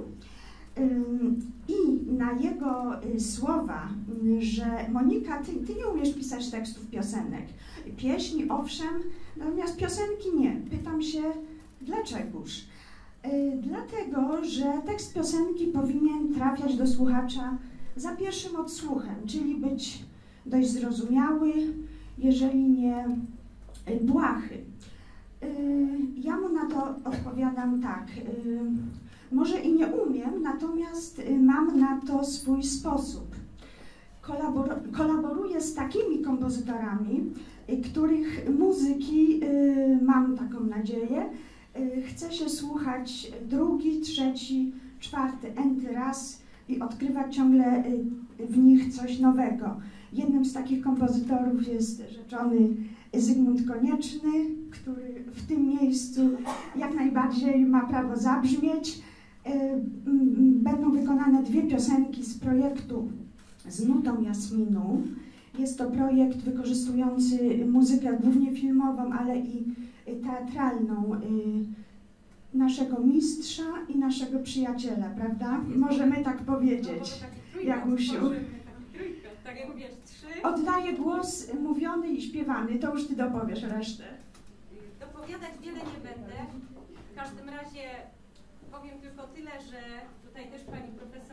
I na jego słowa, że Monika, ty nie umiesz pisać tekstów piosenek. Pieśni owszem, natomiast piosenki nie. Pytam się, dlaczegoż? Dlatego, że tekst piosenki powinien trafiać do słuchacza za pierwszym odsłuchem, czyli być dość zrozumiały, jeżeli nie Błahy. Ja mu na to odpowiadam tak. Może i nie umiem, natomiast mam na to swój sposób. Kolaboruję z takimi kompozytorami, których muzyki, mam taką nadzieję, chce się słuchać drugi, trzeci, czwarty, enty raz i odkrywać ciągle w nich coś nowego. Jednym z takich kompozytorów jest rzeczony Zygmunt Konieczny, który w tym miejscu jak najbardziej ma prawo zabrzmieć. Będą wykonane 2 piosenki z projektu Z nutą Jasminu. Jest to projekt wykorzystujący muzykę głównie filmową, ale i teatralną naszego mistrza i naszego przyjaciela, prawda? Możemy tak powiedzieć, Jagusiu. Tak jak mówisz, 3. Oddaję głos mówiony i śpiewany, to już ty dopowiesz resztę. Dopowiadać wiele nie będę. W każdym razie powiem tylko tyle, że tutaj też pani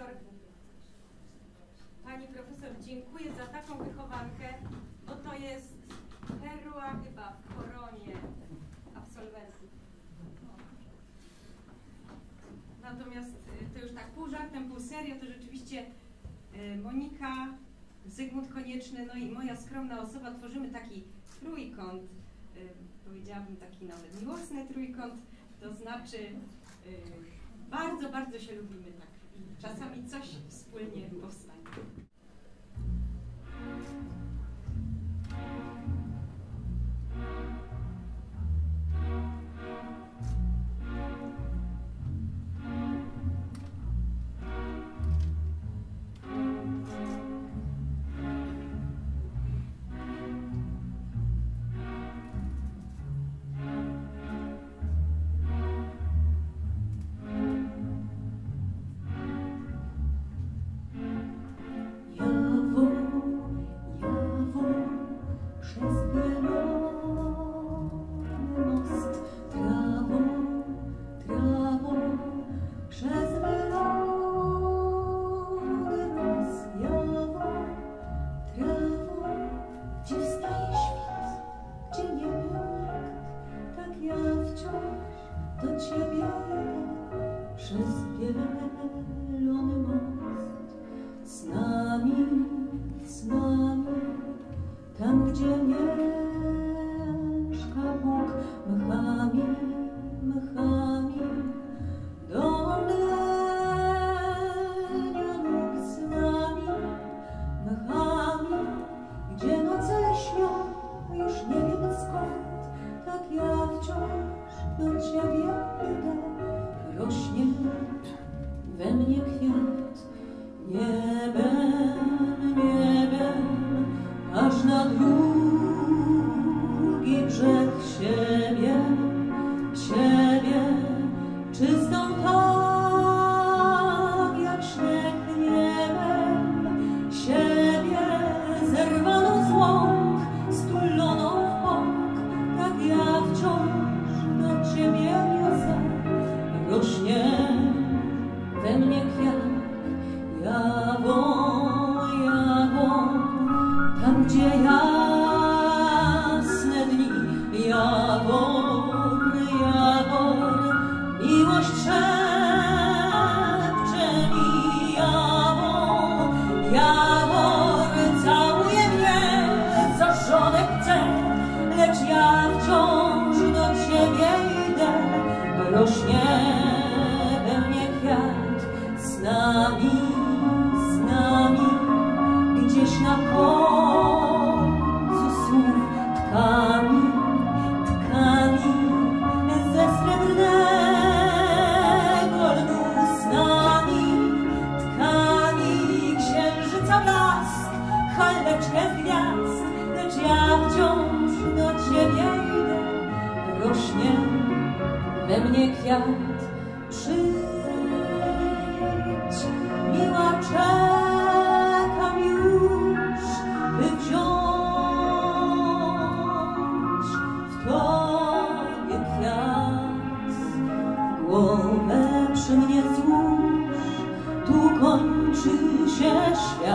profesor dziękuję za taką wychowankę, bo to jest perła chyba w koronie absolwentów. Natomiast to już tak pół żartem, pół serio, to rzeczywiście Monika, Zygmunt Konieczny, no i moja skromna osoba tworzymy taki trójkąt, powiedziałabym taki nawet miłosny trójkąt, to znaczy bardzo, bardzo się lubimy tak i czasami coś wspólnie powstanie.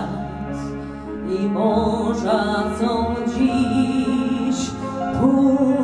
I morza są dziś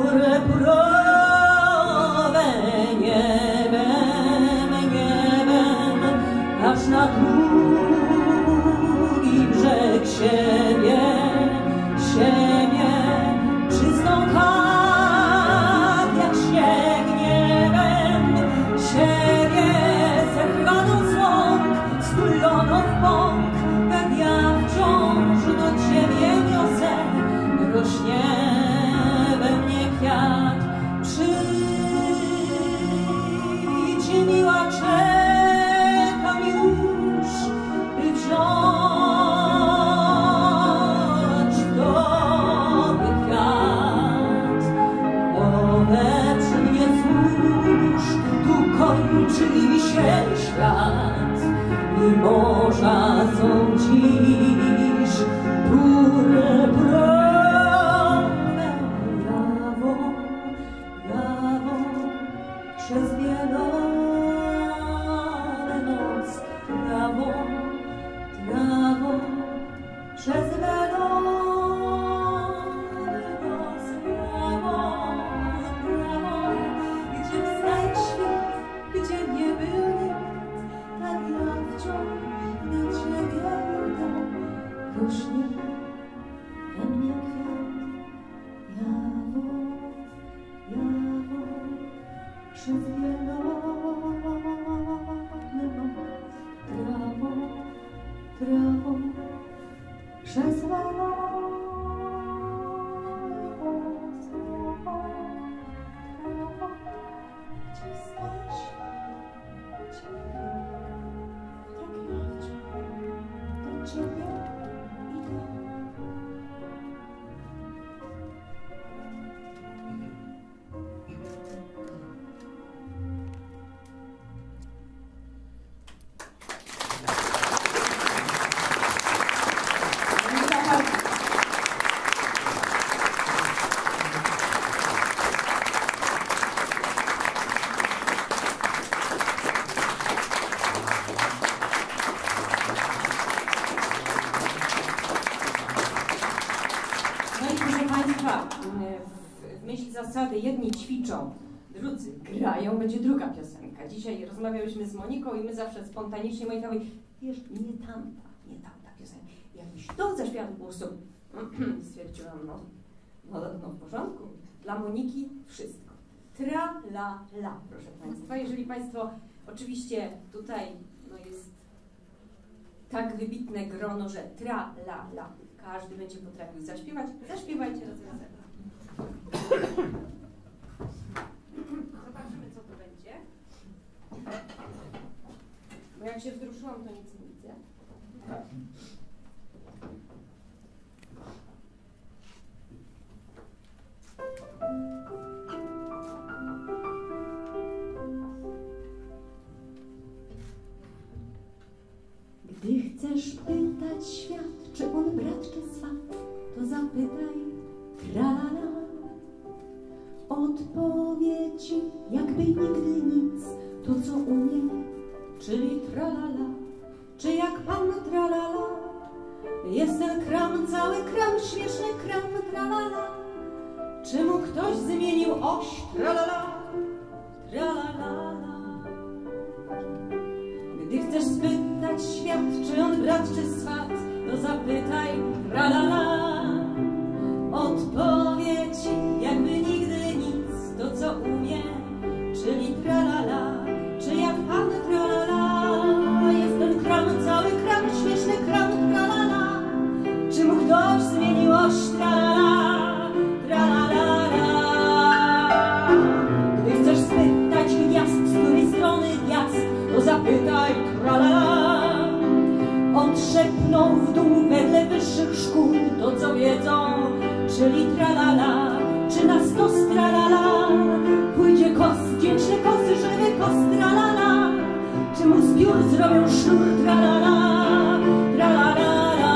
Przyjdź, miła, czekam już, by wziąć w tobie kwiat. Głowę przy mnie złóż, tu kończy się świat i morza są dziś purpurone. Jawą przez wielone noc, trawą przez wielone noc, trawą, gdzie wstaje świt, gdzie nie był nikt, tak ja wciąż na ciebie idę. Rośnie we mnie kwiat, jawą przez wielone noc, trawą przez wielone noc, gdzie wstaje świt, tak ja wciąż do ciebie idę. No i proszę Państwa, w myśl zasady jedni ćwiczą, drudzy grają, będzie druga piosenka. Dzisiaj rozmawiałyśmy z Moniką i my zawsze spontanicznie Monika mówi, wiesz, nie tamta piosenka. Jakiś ton zaśpiewa po prostu. Stwierdziłam, no w porządku. Dla Moniki wszystko. Tra, la, la, proszę Państwa. Jeżeli Państwo, oczywiście tutaj jest tak wybitne grono, że tra, la, la. Każdy będzie potrafił zaśpiewać. Zaśpiewajcie razem ze mną. Zobaczymy, co to będzie. Bo jak się wzruszyłam, to nic nie widzę. Gdy chcesz pytać świat, czy on brat, czy swat, to zapytaj tra-la-la. Odpowie ci, jakby nigdy nic, to co umie, czyli tra-la-la. Czy jak pan tra-la-la, jest ten kram, cały kram, śmieszny kram, tra-la-la. Czy mu ktoś zmienił oś, tra-la-la, tra-la-la. Gdy chcesz spytać świat, czy on brat, czy swat, to zapytaj tra-la-la. Odpowie ci, jakby nigdy nic, to co umie, czyli tra-la-la. Czy jak pan tra-la-la, jest ten kram, cały kram, śmieszny kram, tra-la-la. Czy mu ktoś zmienił oś, tra-la-la, tra-la-la-la. Gdy chcesz spytać gwiazd, z której strony gwiazd, to zapytaj tra-la-la. On szepnął w dół wedle wyższych szkół to, co wiedzą, czyli tra-la-la. Czy na stos tra-la-la pójdzie kos, wdzięczny kosy, żywy kos, tra-la-la. Czy mu z piór zrobią sznur, tra-la-la, tra-la-la-la.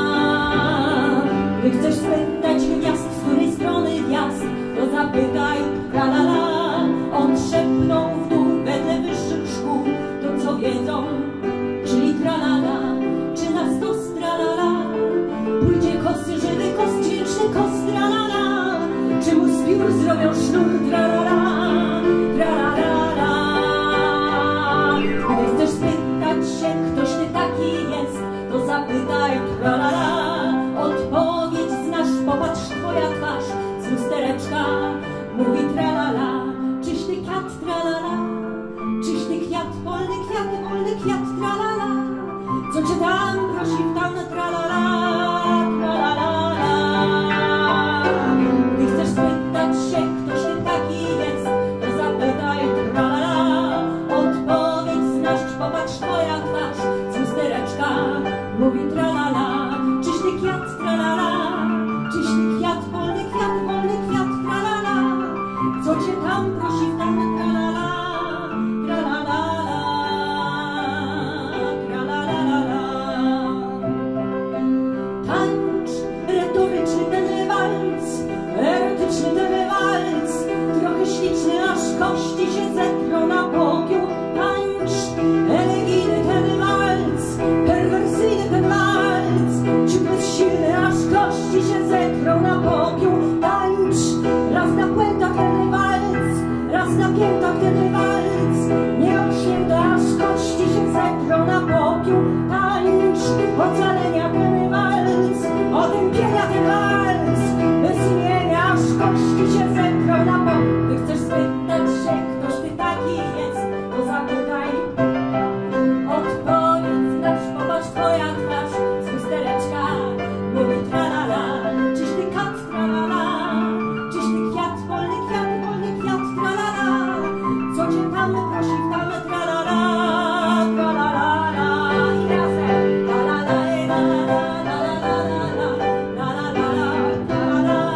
Gdy chcesz spytać gwiazd, z której strony gwiazd, to zapytaj tra-la-la. On szepnął w dół wedle wyższych szkół to, co wiedzą, czyli tra-la-la. Czy na stos tra-la-la pójdzie kosy, żywy kos, dźwięczny kos, tra-la-la. Czy mu z piór zrobią sznur, tra-la-la, tra-la-la-la. Gdy chcesz spytać się, ktoś ty taki jest, to zapytaj tra-la-la. Odpowiedź znasz, popatrz, twoja twarz z lustereczka mówi tra-la-la. Czyś ty kwiat, tra-la-la, czyś ty kwiat, polny kwiat, tra-la-la. Co cię tam prosi w tam, tra-la-la, tra-la-la-la. Gdy chcesz spytać się, ktoś ty taki tam prosi, w tam tra-la-la, tra-la-la-la, tra-la-la-la-la. Tańcz retoryczny ten walc, erotyczny ten walc, trochę śliczny, aż kości się zetrą na popiół. Tańcz elegijny ten walc, perwersyjny ten walc, ciut bezsilny, aż kości się zetrą na popiół. Tańcz raz na płętach ten walc, raz na piętach ten walc, nieotrznięty, aż kości się zetrą na popiół. Tańcz ocalenia ten walc, otępienia ten walc, bez imienia, aż kości się zetrą na popiół. Ty chcesz spytać się, ktoś ty taki jest, to zapytaj. Odpowiedz, znasz, popatrz, twoja twarz z lustereczka mówi tra-la-la. Czyś ty kat, tra-la-la, czyś ty kwiat, wolny kwiat, tra-la-la. Co cię tam prosi, w tam tra-la-la, tra-la-la-la. I razem tra-la-la, la-la-la-la-la-la-la, la-la-la-la,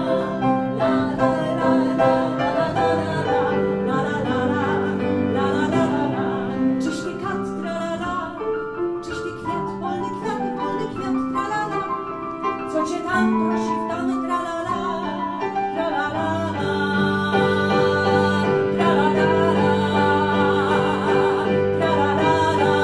czyś ty kat, tra-la-la, czyś ty kwiat, wolny kwiat, tra-la-la. Co cię tam prosi, w tam tra-la-la, tra-la-la-la, tra-la-la-la, tra-la-la-la.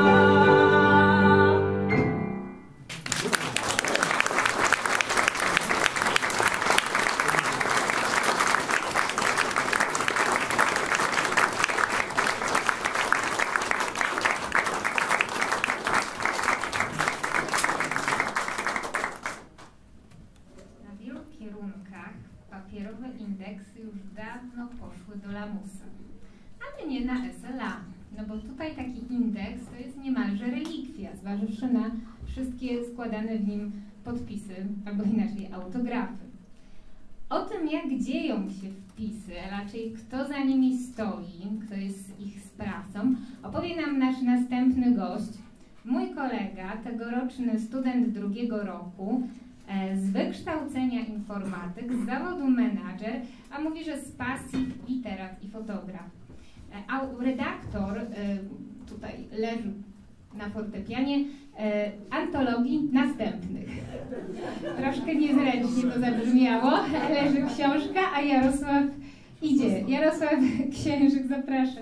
Na wielu kierunkach papierowe indeksy już dawno poszły do lamusa, ale nie na SLA, no bo tutaj taki indeks to jest niemalże relikwia, zważywszy na wszystkie składane w nim podpisy, albo inaczej autografy. O tym, jak dzieją się wpisy, a raczej kto za nimi stoi, kto jest ich sprawcą, opowie nam nasz następny gość, mój kolega, tegoroczny student drugiego roku, z wykształcenia informatyk, z zawodu menadżer, a mówi, że z pasji literat i fotograf. A redaktor tutaj leży na fortepianie antologii następnych. Troszkę niezręcznie to zabrzmiało, leży książka, a Jarosław idzie. Jarosław Księżyk, zapraszam.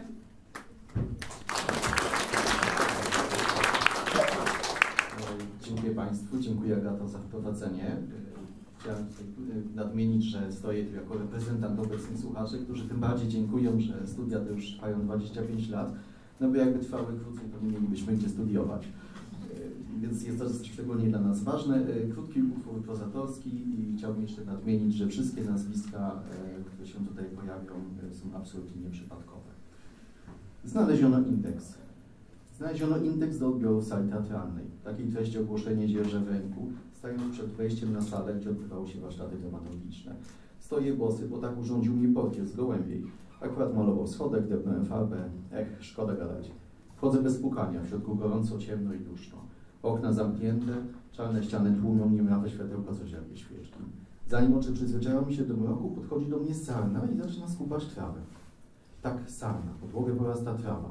Dziękuję Państwu, dziękuję Agato za wprowadzenie. Chciałem tutaj nadmienić, że stoję tu jako reprezentant obecnych słuchaczy, którzy tym bardziej dziękują, że studia te już trwają 25 lat, no bo jakby trwały krócej, to nie mielibyśmy gdzie studiować. Więc jest to szczególnie dla nas ważne. Krótki utwór prozatorski i chciałbym jeszcze nadmienić, że wszystkie nazwiska, które się tutaj pojawią, są absolutnie nieprzypadkowe. Znaleziono indeks. Znaleziono indeks do odbioru w sali teatralnej. Takiej treści ogłoszenie dzierżę w ręku, stając przed wejściem na salę, gdzie odbywały się warsztaty dramaturgiczne. Stoję bosy, bo tak urządził mnie portier z Gołębiej. Akurat malował schodek, depnąłem farbę. Szkoda gadać. Wchodzę bez pukania, w środku gorąco, ciemno i duszno. Okna zamknięte, czarne ściany tłumią niemrawe światełko, co ziarnie świeczki. Zanim oczy przyzwyczają mi się do mroku, podchodzi do mnie sarna i zaczyna skubać trawę. Tak, sarna, podłogę porasta trawa.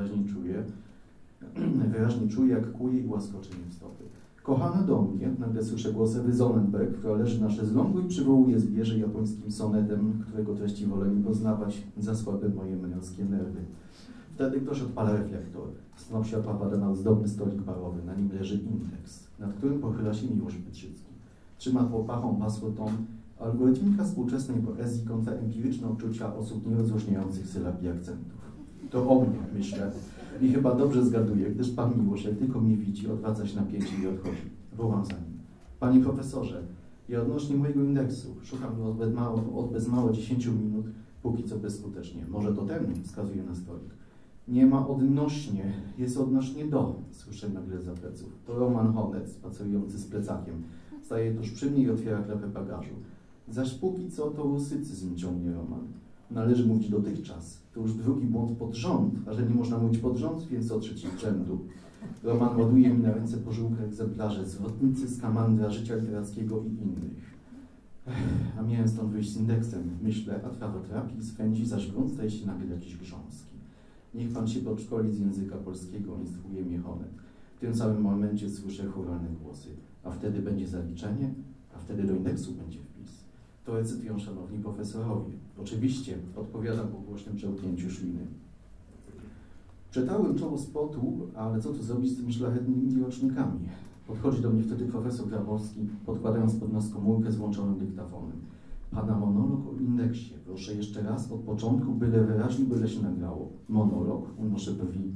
Najwyraźniej czuję, jak kuje i łaskoczy mnie w stopy. Kochana do mnie, nagle słyszę głos Ewy Sonnenberg, która leży na szezlongu i przywołuje zwierzę japońskim sonetem, którego treści wolę nie poznawać, za słabe moje męskie nerwy. Wtedy ktoś odpala reflektor. Snop światła pada na ozdobny stolik barowy, na nim leży indeks, nad którym pochyla się Miłosz Petrzycki. Trzyma pachą pasło tom, algorytmika współczesnej poezji kontra empiryczne odczucia osób nierozróżniających sylab i akcentów. To o mnie, myślę. I chyba dobrze zgaduję, gdyż pan Miłosz, jak tylko mnie widzi, odwraca się napięcie i odchodzi. Wołam za nim. Panie profesorze, ja odnośnie mojego indeksu szukam go od bez mało 10 minut, póki co bezskutecznie. Może to ten, wskazuje na stolik. Nie ma odnośnie, jest odnośnie do, słyszę nagle za pleców. To Roman Honec, spacerujący z plecakiem. Staje tuż przy mnie i otwiera klapę bagażu. Zaś póki co to rusycyzm ciągnie Roman. Należy mówić dotychczas. To już drugi błąd pod rząd, a że nie można mówić pod rząd, więc o trzeci z rzędu. Roman ładuje mi na ręce pożółkłe egzemplarze, zwrotnicy z Kamandra, życia literackiego i innych. A miałem stąd wyjść z indeksem. Myślę, a trawa trapi, swędzi, zaś grunt staje się nagle jakiś grząski. Niech pan się podszkoli z języka polskiego, instruuje mnie Honet. W tym samym momencie słyszę choralne głosy. A wtedy będzie zaliczenie, a wtedy do indeksu będzie wpis. To recytują szanowni profesorowie. Oczywiście, odpowiadam po głośnym przełknięciu śliny. Czytałem czoło spotu, ale co tu zrobić z tymi szlachetnymi rocznikami? Podchodzi do mnie wtedy profesor Grabowski, podkładając pod nos komórkę z włączonym dyktafonem. Pana monolog o indeksie. Proszę jeszcze raz, od początku, byle wyraźnie, byle się nagrało. Monolog, unoszę brwi.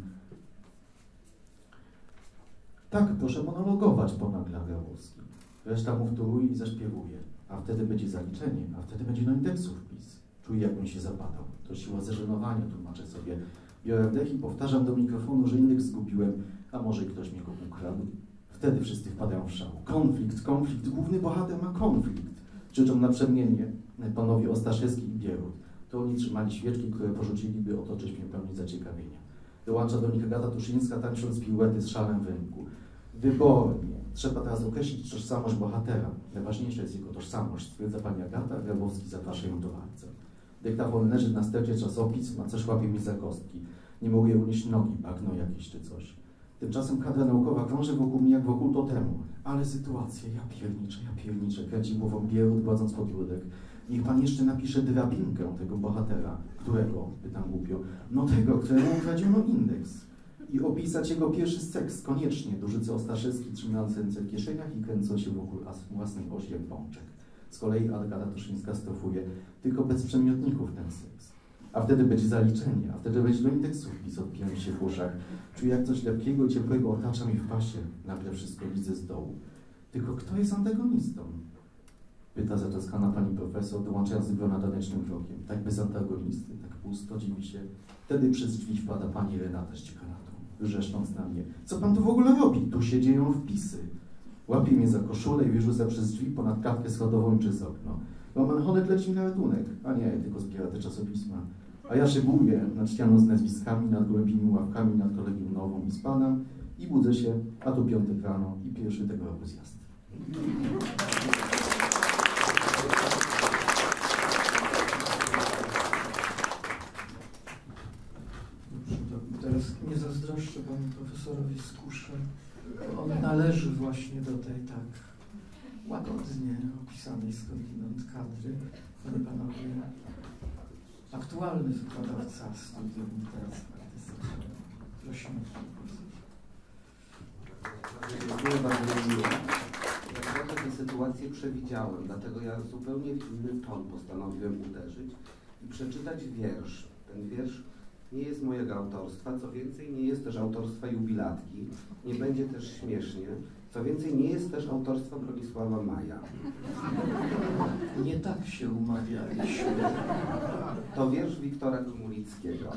Tak, proszę monologować, ponagla Grabowski. Reszta mu wtóruje i zaśpiewuje. A wtedy będzie zaliczenie, a wtedy będzie do indeksu wpis. Czuję, jak on się zapadał. To siła zażenowania, tłumaczę sobie. Biorę wdech i powtarzam do mikrofonu, że indeks zgubiłem, a może ktoś mi go ukradł. Wtedy wszyscy wpadają w szał. Konflikt, konflikt, główny bohater ma konflikt. Krzyczą naprzemiennie panowie Ostaszewski i Bierut. To oni trzymali świeczki, które porzucili, by otoczyć mnie pełni zaciekawienia. Dołącza do nich Agata Tuszyńska, tańcząc piruety z szalem w ręku. Wybornie. Trzeba teraz określić tożsamość bohatera. Najważniejsza jest jego tożsamość, stwierdza pani Agata, Grabowski zaprasza ją do walca. Dyktafon leży na stercie czasopis, macerz łapie mi za kostki. Nie mogę unieść nogi, bagno jakieś czy coś. Tymczasem kadra naukowa krąży wokół mnie jak wokół totemu. Ale sytuacja, ja pierniczę, kręci głową Bierut, gładząc podbródek. Niech pan jeszcze napisze drabinkę tego bohatera. Którego? Pytam głupio. No tego, któremu ukradziono indeks. I opisać jego pierwszy seks, koniecznie. Dorzucę Ostaszewski, trzymając ręce w kieszeniach i kręcąc się wokół własnej osi jak pączek. Z kolei Agata Tuszyńska strofuje, tylko bez przemiotników ten seks. A wtedy będzie zaliczenie, a wtedy będzie do indeksu wpis, odbijam się w uszach. Czuję, jak coś lepkiego i ciepłego otacza mi w pasie. Nagle wszystko widzę z dołu. Tylko kto jest antagonistą? Pyta zatroskana pani profesor, dołączając do grona tanecznym krokiem. Tak bez antagonisty, tak pusto, dziwi się. Wtedy przez drzwi wpada pani Renata z czekolatą, wrzeszcząc na mnie. Co pan tu w ogóle robi? Tu się dzieją wpisy. Łapie mnie za koszulę i wyrzuca przez drzwi ponad klatkę schodową czy z okno. Roman Honek leci na ratunek, a nie, tylko zbiera te czasopisma. A ja szybuję nad ścianą z nazwiskami, nad głębimi ławkami, nad kolegium nową i spadam i budzę się, a tu piątek rano i pierwszy tego roku zjazd. Teraz nie zazdroszczę panu profesorowi Skusze. On należy właśnie do tej tak łagodnie opisanej skądinąd kadry. Panie panowie, aktualny wykładowca studium literactwa artystycznego. Prosimy, panie profesorze. Dziękuję bardzo miło. Ja tę sytuację przewidziałem, dlatego ja zupełnie w inny ton postanowiłem uderzyć i przeczytać wiersz. Ten wiersz nie jest mojego autorstwa, co więcej nie jest też autorstwa jubilatki, nie będzie też śmiesznie, co więcej nie jest też autorstwa Bronisława Maja. Nie tak się umawialiśmy. To wiersz Wiktora Komulickiego.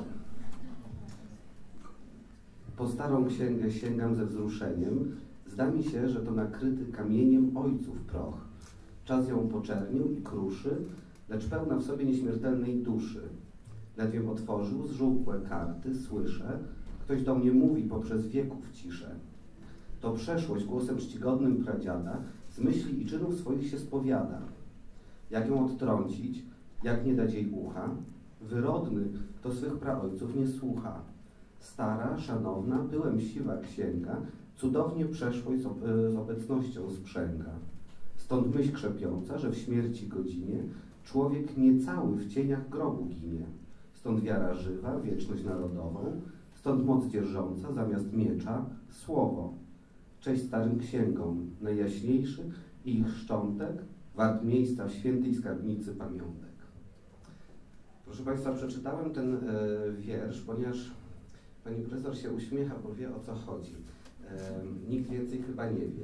Po starą księgę sięgam ze wzruszeniem, zda mi się, że to nakryty kamieniem ojców proch. Czas ją poczernił i kruszy, lecz pełna w sobie nieśmiertelnej duszy. Ledwiem otworzył zżółkłe karty, słyszę, ktoś do mnie mówi poprzez wieków ciszę. To przeszłość głosem czcigodnym pradziada, z myśli i czynów swoich się spowiada. Jak ją odtrącić, jak nie dać jej ucha? Wyrodny, kto swych praojców nie słucha. Stara, szanowna, pyłem siwa księga, cudownie przeszłość z obecnością sprzęga. Stąd myśl krzepiąca, że w śmierci godzinie człowiek niecały w cieniach grobu ginie. Stąd wiara żywa, wieczność narodową, stąd moc dzierżąca zamiast miecza słowo. Cześć starym księgom, najjaśniejszy i ich szczątek, wart miejsca w świętej skarbnicy pamiątek. Proszę Państwa, przeczytałem ten wiersz, ponieważ pani profesor się uśmiecha, bo wie, o co chodzi. Nikt więcej chyba nie wie.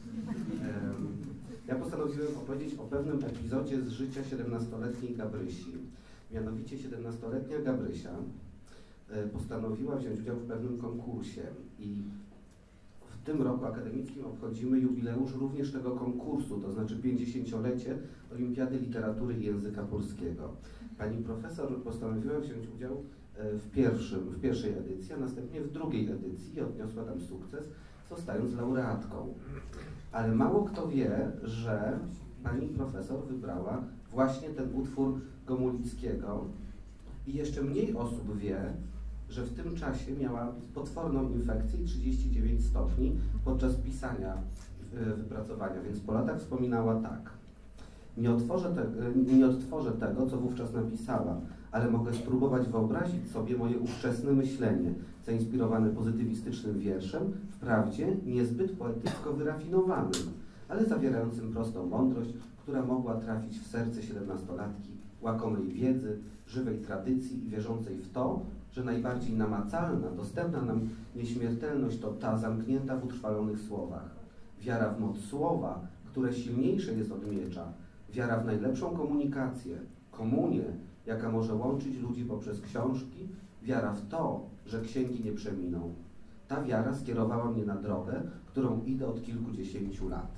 Ja postanowiłem opowiedzieć o pewnym epizodzie z życia 17-letniej Gabrysi. Mianowicie 17-letnia Gabrysia postanowiła wziąć udział w pewnym konkursie i w tym roku akademickim obchodzimy jubileusz również tego konkursu, to znaczy 50-lecie Olimpiady Literatury i Języka Polskiego. Pani profesor postanowiła wziąć udział w pierwszej edycji, a następnie w drugiej edycji i odniosła tam sukces, zostając laureatką. Ale mało kto wie, że pani profesor wybrała właśnie ten utwór Gomulickiego i jeszcze mniej osób wie, że w tym czasie miała potworną infekcję i 39 stopni podczas pisania wypracowania, więc po latach wspominała tak: nie odtworzę tego, co wówczas napisała, ale mogę spróbować wyobrazić sobie moje ówczesne myślenie, zainspirowane pozytywistycznym wierszem, wprawdzie niezbyt poetycko wyrafinowanym, ale zawierającym prostą mądrość, która mogła trafić w serce 17-latki, łakomej wiedzy, żywej tradycji i wierzącej w to, że najbardziej namacalna, dostępna nam nieśmiertelność to ta zamknięta w utrwalonych słowach. Wiara w moc słowa, które silniejsze jest od miecza. Wiara w najlepszą komunikację, komunię, jaka może łączyć ludzi poprzez książki. Wiara w to, że księgi nie przeminą. Ta wiara skierowała mnie na drogę, którą idę od kilkudziesięciu lat.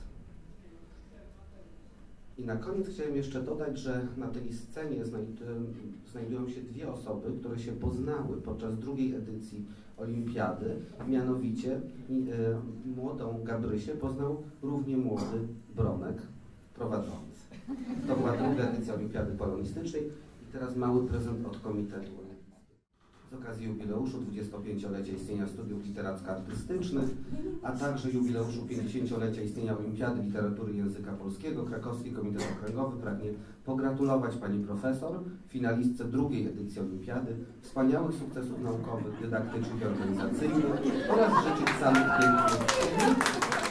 I na koniec chciałem jeszcze dodać, że na tej scenie znajdują się dwie osoby, które się poznały podczas drugiej edycji Olimpiady. Mianowicie młodą Gabrysię poznał równie młody Bronek, prowadzący. To była druga edycja Olimpiady Polonistycznej i teraz mały prezent od Komitetu. Z okazji jubileuszu 25-lecia istnienia studiów literacko-artystycznych, a także jubileuszu 50-lecia istnienia Olimpiady Literatury i Języka Polskiego, Krakowski Komitet Okręgowy pragnie pogratulować pani profesor, finalistce drugiej edycji Olimpiady, wspaniałych sukcesów naukowych, dydaktycznych i organizacyjnych oraz życzyć samych pięknych,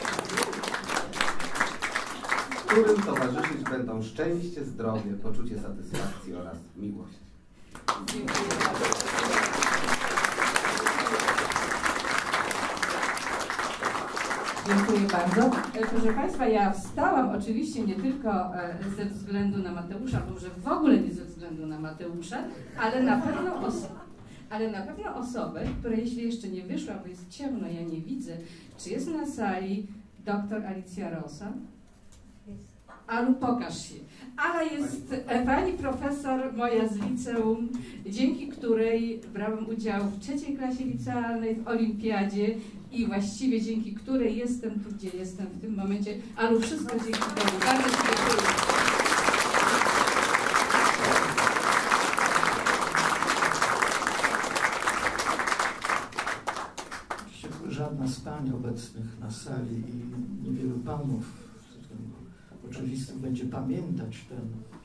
którym towarzyszyć będą szczęście, zdrowie, poczucie satysfakcji oraz miłość. Dziękuję bardzo. Dziękuję bardzo. Proszę Państwa, ja wstałam oczywiście nie tylko ze względu na Mateusza, bo może w ogóle nie ze względu na Mateusza, ale na pewno osobę, która jeśli jeszcze nie wyszła, bo jest ciemno, ja nie widzę, czy jest na sali dr Alicja Rosa? Alu, pokaż się. Ala jest pani profesor moja z liceum, dzięki której brałam udział w 3. klasie licealnej w olimpiadzie i właściwie dzięki której jestem tu, gdzie jestem w tym momencie. Alu, wszystko dzięki temu. Bardzo Ci dziękuję. Żadna z pań obecnych na sali i niewielu panów oczywistych będzie pamiętać ten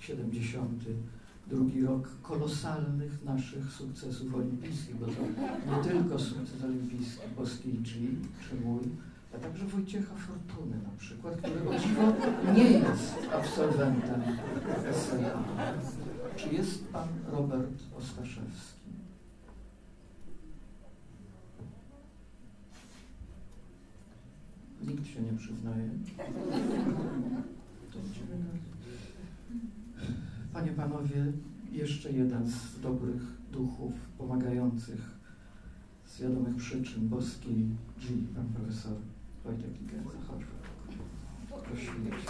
72 rok kolosalnych naszych sukcesów olimpijskich, bo to nie tylko sukces olimpijski boskiej G, czy mój, a także Wojciecha Fortuny na przykład, który o dziwo nie jest absolwentem SLA. Czy jest pan Robert Ostaszewski? Nikt się nie przyznaje. Panie, panowie, jeszcze jeden z dobrych duchów pomagających z wiadomych przyczyn boskiej G, pan profesor Wojtek Igenza. Chodź, prosimy cię.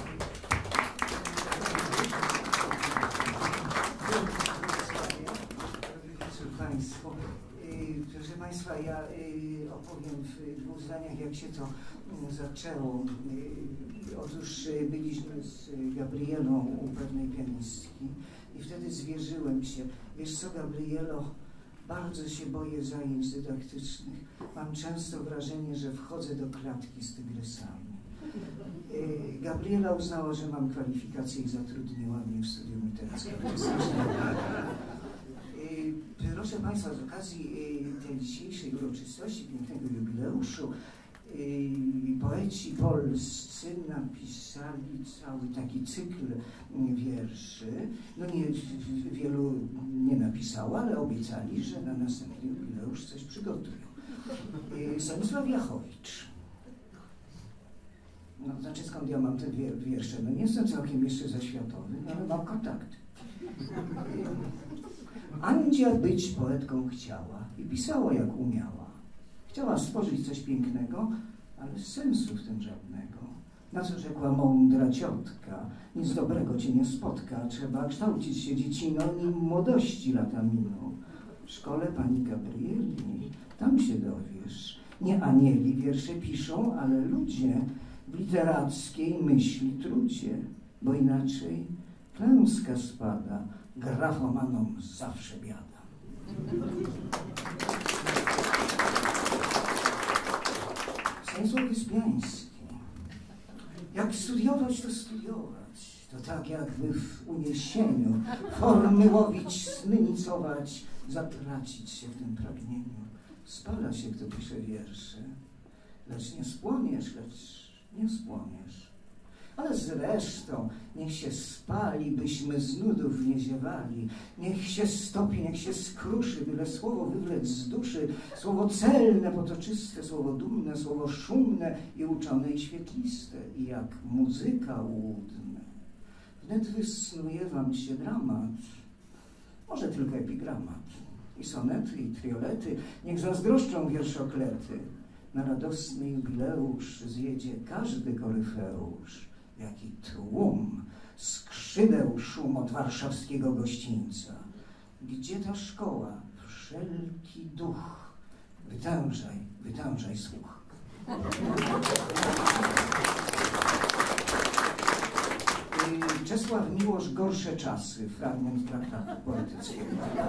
Państwo. Proszę Państwa, ja opowiem w 2 zdaniach, jak się to zaczęło. Otóż byliśmy z Gabrielą u pewnej pianistki i wtedy zwierzyłem się. Wiesz co, Gabrielo, bardzo się boję zajęć dydaktycznych. Mam często wrażenie, że wchodzę do klatki z tygrysami. Gabriela uznała, że mam kwalifikacje i zatrudniła mnie w studium literacko-artystycznym. Proszę Państwa, z okazji tej dzisiejszej uroczystości, pięknego jubileuszu, poeci polscy napisali cały taki cykl wierszy. No nie, wielu nie napisało, ale obiecali, że na następny jubileusz coś przygotują. Stanisław Jachowicz. No, znaczy skąd ja mam te wiersze? No nie jestem całkiem jeszcze zaświatowy, ale mam kontakt. Andzia być poetką chciała i pisała jak umiała. Chciała stworzyć coś pięknego, ale sensu w tym żadnego. Na co rzekła mądra ciotka, nic dobrego cię nie spotka, trzeba kształcić się dziecino, nim młodości lata miną. W szkole pani Gabrieli, tam się dowiesz, nie anieli wiersze piszą, ale ludzie w literackiej myśli trudzie. bo inaczej klęska spada, grafomanom zawsze biada. Stanisław Wyspiański. Jak studiować, to studiować. To tak jakby w uniesieniu formy łowić, sny nicować, zatracić się w tym pragnieniu. Spala się, kto pisze wiersze, lecz nie spłoniesz, lecz nie spłoniesz. Ale zresztą, niech się spali, byśmy z nudów nie ziewali. Niech się stopi, niech się skruszy, byle słowo wywlec z duszy. Słowo celne, potoczyste, słowo dumne, słowo szumne i uczone i świetliste. I jak muzyka łudne. Wnet wysnuje wam się dramat, może tylko epigramat. I sonety, i triolety, niech zazdroszczą wierszoklety. Na radosny jubileusz zjedzie każdy koryfeusz. Jaki tłum, skrzydeł szum od warszawskiego gościńca. Gdzie ta szkoła? Wszelki duch. Wytężaj, wytężaj słuch. Czesław Miłosz, Gorsze czasy, fragment traktatu poetyckiego.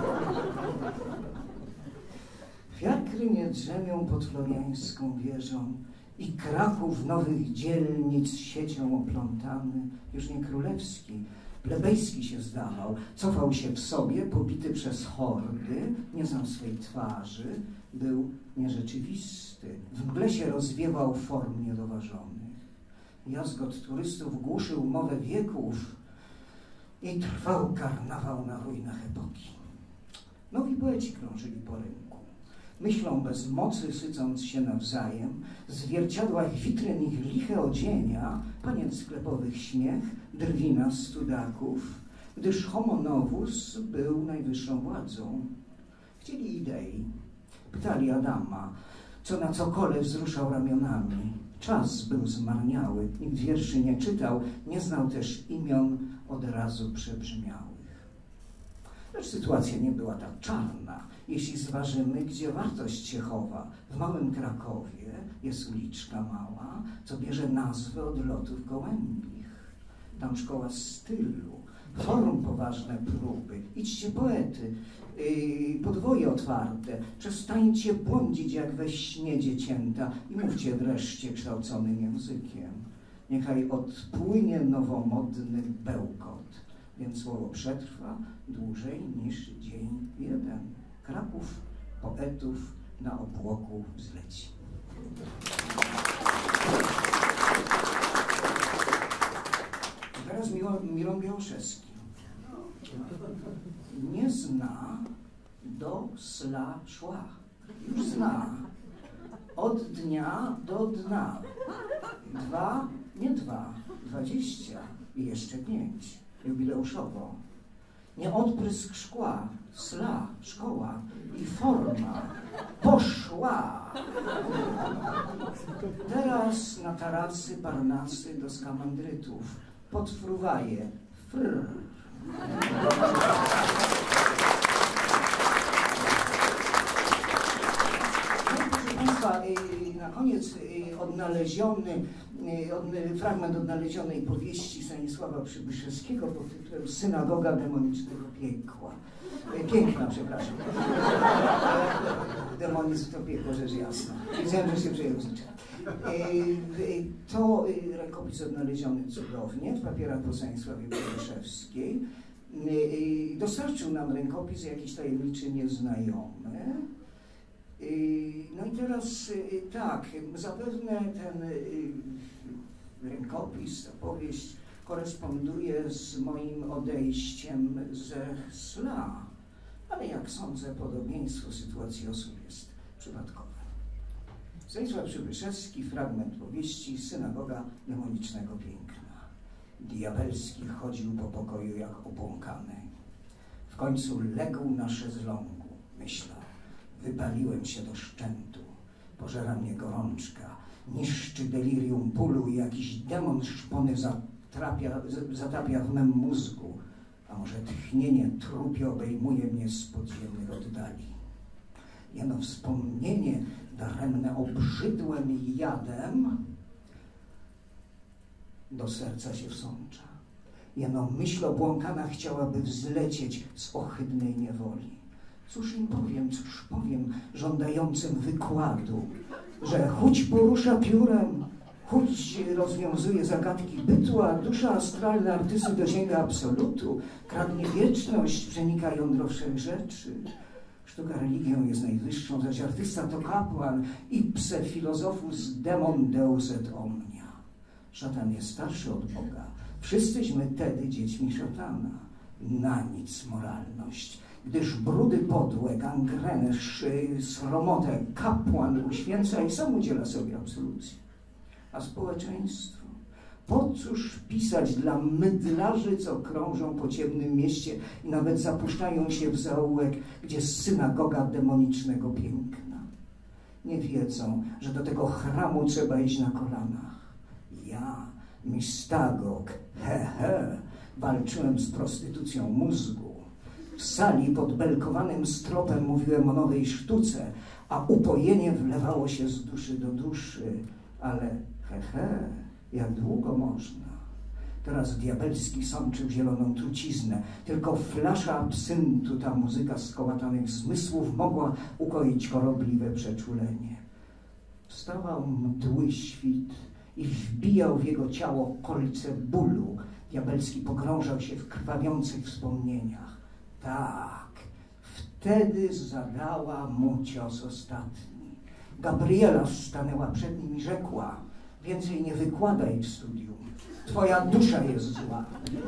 Fiakry nie drzemią pod floriańską wieżą i Kraków nowych dzielnic siecią oplątany, już nie królewski, plebejski się zdawał, cofał się w sobie, pobity przez hordy, nie znał swej twarzy, był nierzeczywisty, w mgle się rozwiewał form niedoważonych. Jazgot turystów głuszył mowę wieków i trwał karnawał na ruinach epoki. Nowi poeci krążyli po rynku. Myślą bez mocy, sycąc się nawzajem, w zwierciadłach witryn ich liche odzienia, panien sklepowych śmiech, drwina studaków, gdyż homo novus był najwyższą władzą. Chcieli idei, pytali Adama, co na cokole wzruszał ramionami. Czas był zmarniały, nikt wierszy nie czytał, nie znał też imion od razu przebrzmiałych. Lecz sytuacja nie była tak czarna, jeśli zważymy, gdzie wartość się chowa. W małym Krakowie jest uliczka mała, co bierze nazwę od lotów gołębich. Tam szkoła stylu, form poważne próby. Idźcie poety, podwoje otwarte, przestańcie błądzić jak we śnie dziecięta i mówcie wreszcie kształconym językiem. Niechaj odpłynie nowomodny bełkot, więc słowo przetrwa dłużej niż dzień jeden. Kraków poetów na obłoku wzleci. Teraz Miron Białoszewski. Nie zna, do sla szła. Już zna. Od dnia do dna. 2, nie 2, 20 i jeszcze 5. Jubileuszowo. Nie odprysk szkła, sla, szkoła i forma poszła. Teraz na tarasy, parnasy do skamandrytów podfruwaje frr. Proszę Państwa, na koniec fragment odnalezionej powieści Stanisława Przybyszewskiego pod tytułem Synagoga demonicznego piekła. Piękna, przepraszam. Demonizm to piekło, rzecz jasna. Wiedziałem, że się przejęzyczę. To rękopis odnaleziony cudownie w papierach po Stanisławie Przybyszewskiej. Dostarczył nam rękopis jakiś tajemniczy nieznajomy. No i teraz tak, zapewne ten rękopis, ta powieść koresponduje z moim odejściem ze sla, ale jak sądzę, podobieństwo sytuacji osób jest przypadkowe. Stanisław Przybyszewski, fragment powieści Synagoga demonicznego piękna. Diabelski chodził po pokoju jak obłąkany. W końcu legł na szezlongu, myślał. Wypaliłem się do szczętu, pożera mnie gorączka, niszczy delirium bólu i jakiś demon szpony zatapia w mym mózgu, a może tchnienie trupie obejmuje mnie z podziemnych oddali. Jeno wspomnienie daremne obrzydłem i jadem do serca się wsącza. Jeno myśl obłąkana chciałaby wzlecieć z ohydnej niewoli. Cóż im powiem, cóż powiem żądającym wykładu, że chuć porusza piórem, chuć rozwiązuje zagadki bytu, a dusza astralna artysty dosięga absolutu, kradnie wieczność, przenika jądro wszech rzeczy. Sztuka religią jest najwyższą, zaś artysta to kapłan, ipse filozofus demon deus et omnia. Szatan jest starszy od Boga. Wszyscyśmy tedy dziećmi szatana. Na nic moralność, gdyż brudy podłe, gangrenę, sromotę kapłan uświęca i sam udziela sobie absolucji. A społeczeństwo? Po cóż pisać dla mydlarzy, co krążą po ciemnym mieście i nawet zapuszczają się w zaułek, gdzie synagoga demonicznego piękna? Nie wiedzą, że do tego chramu trzeba iść na kolanach. Ja, Mistagog, walczyłem z prostytucją mózgu. W sali pod belkowanym stropem mówiłem o nowej sztuce, a upojenie wlewało się z duszy do duszy. Ale jak długo można? Teraz diabelski sączył zieloną truciznę. Tylko flasza absyntu, ta muzyka skołatanych zmysłów mogła ukoić chorobliwe przeczulenie. Wstawał mdły świt i wbijał w jego ciało kolce bólu. Diabelski pogrążał się w krwawiących wspomnieniach. Tak, wtedy zadała mu cios ostatni. Gabriela stanęła przed nim i rzekła: więcej nie wykładaj w studium. Twoja dusza jest zła.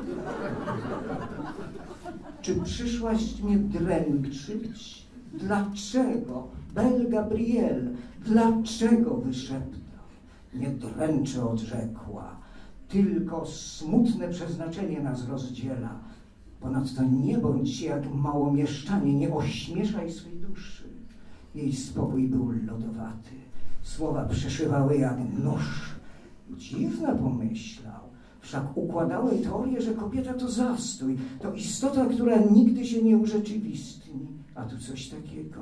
Czy przyszłaś mnie dręczyć? Dlaczego? Bel Gabriel, dlaczego wyszeptał? Nie dręczę, odrzekła. Tylko smutne przeznaczenie nas rozdziela. Ponadto nie bądź jak małomieszczanie, nie ośmieszaj swej duszy. Jej spokój był lodowaty. Słowa przeszywały jak nóż. Dziwne, pomyślał. Wszak układały teorię, że kobieta to zastój, to istota, która nigdy się nie urzeczywistni. A tu coś takiego.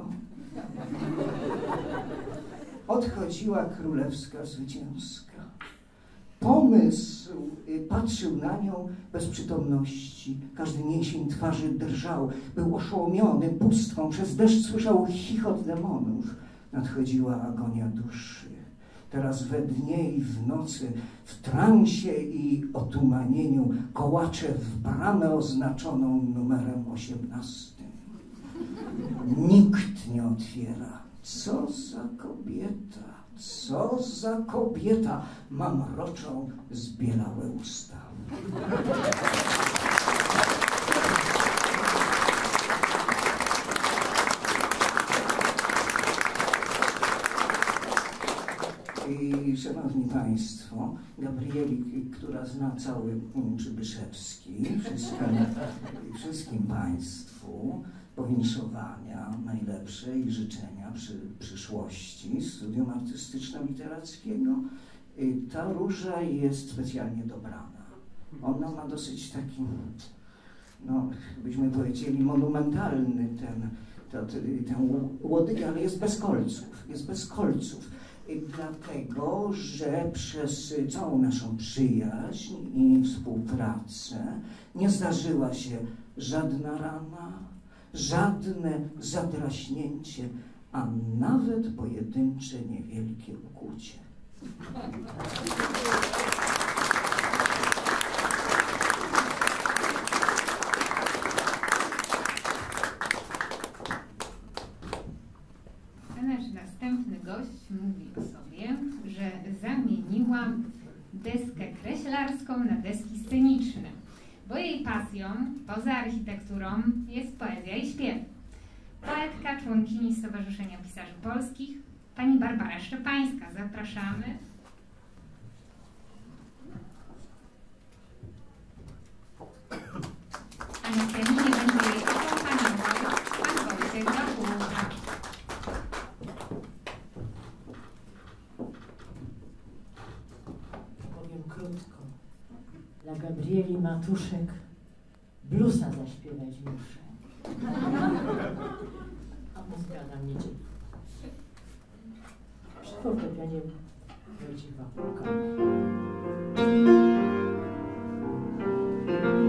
Odchodziła królewska zwycięska. Pomysł patrzył na nią bez przytomności. Każdy mięsień twarzy drżał. Był oszołomiony bóstwą. Przez deszcz słyszał chichot demonów. Nadchodziła agonia duszy. Teraz we dnie i w nocy, w transie i otumanieniu kołacze w bramę oznaczoną numerem 18. Nikt nie otwiera. Co za kobieta, co za kobieta, mamroczą zbielałe usta. I szanowni Państwo, Gabrieli, która zna cały Przybyszewski, wszystkim Państwu powinszowania najlepsze i życzenia przy przyszłości studium artystyczno-literackiego. Ta róża jest specjalnie dobrana. Ona ma dosyć taki, no, byśmy powiedzieli, monumentalny ten łodyg, ale jest bez kolców. Jest bez kolców. Dlatego, że przez całą naszą przyjaźń i współpracę nie zdarzyła się żadna rana, żadne zadraśnięcie, a nawet pojedyncze niewielkie ukłucie. Nasz następny gość mówi o sobie, że zamieniłam deskę kreślarską na deski sceniczne, bo jej pasją, poza architekturą, jest poezja i śpiew. Poetka, członkini Stowarzyszenia Pisarzy Polskich, pani Barbara Szczepańska. Zapraszamy. A na pianinie będzie jej akompaniował pan Wojciech Wachulka. Powiem krótko. Dla Gabrieli Matuszek bluesa zaśpiewać muszę. A muzyka nam nie dzieli. Przy fortepianie Wojciech Wachulka.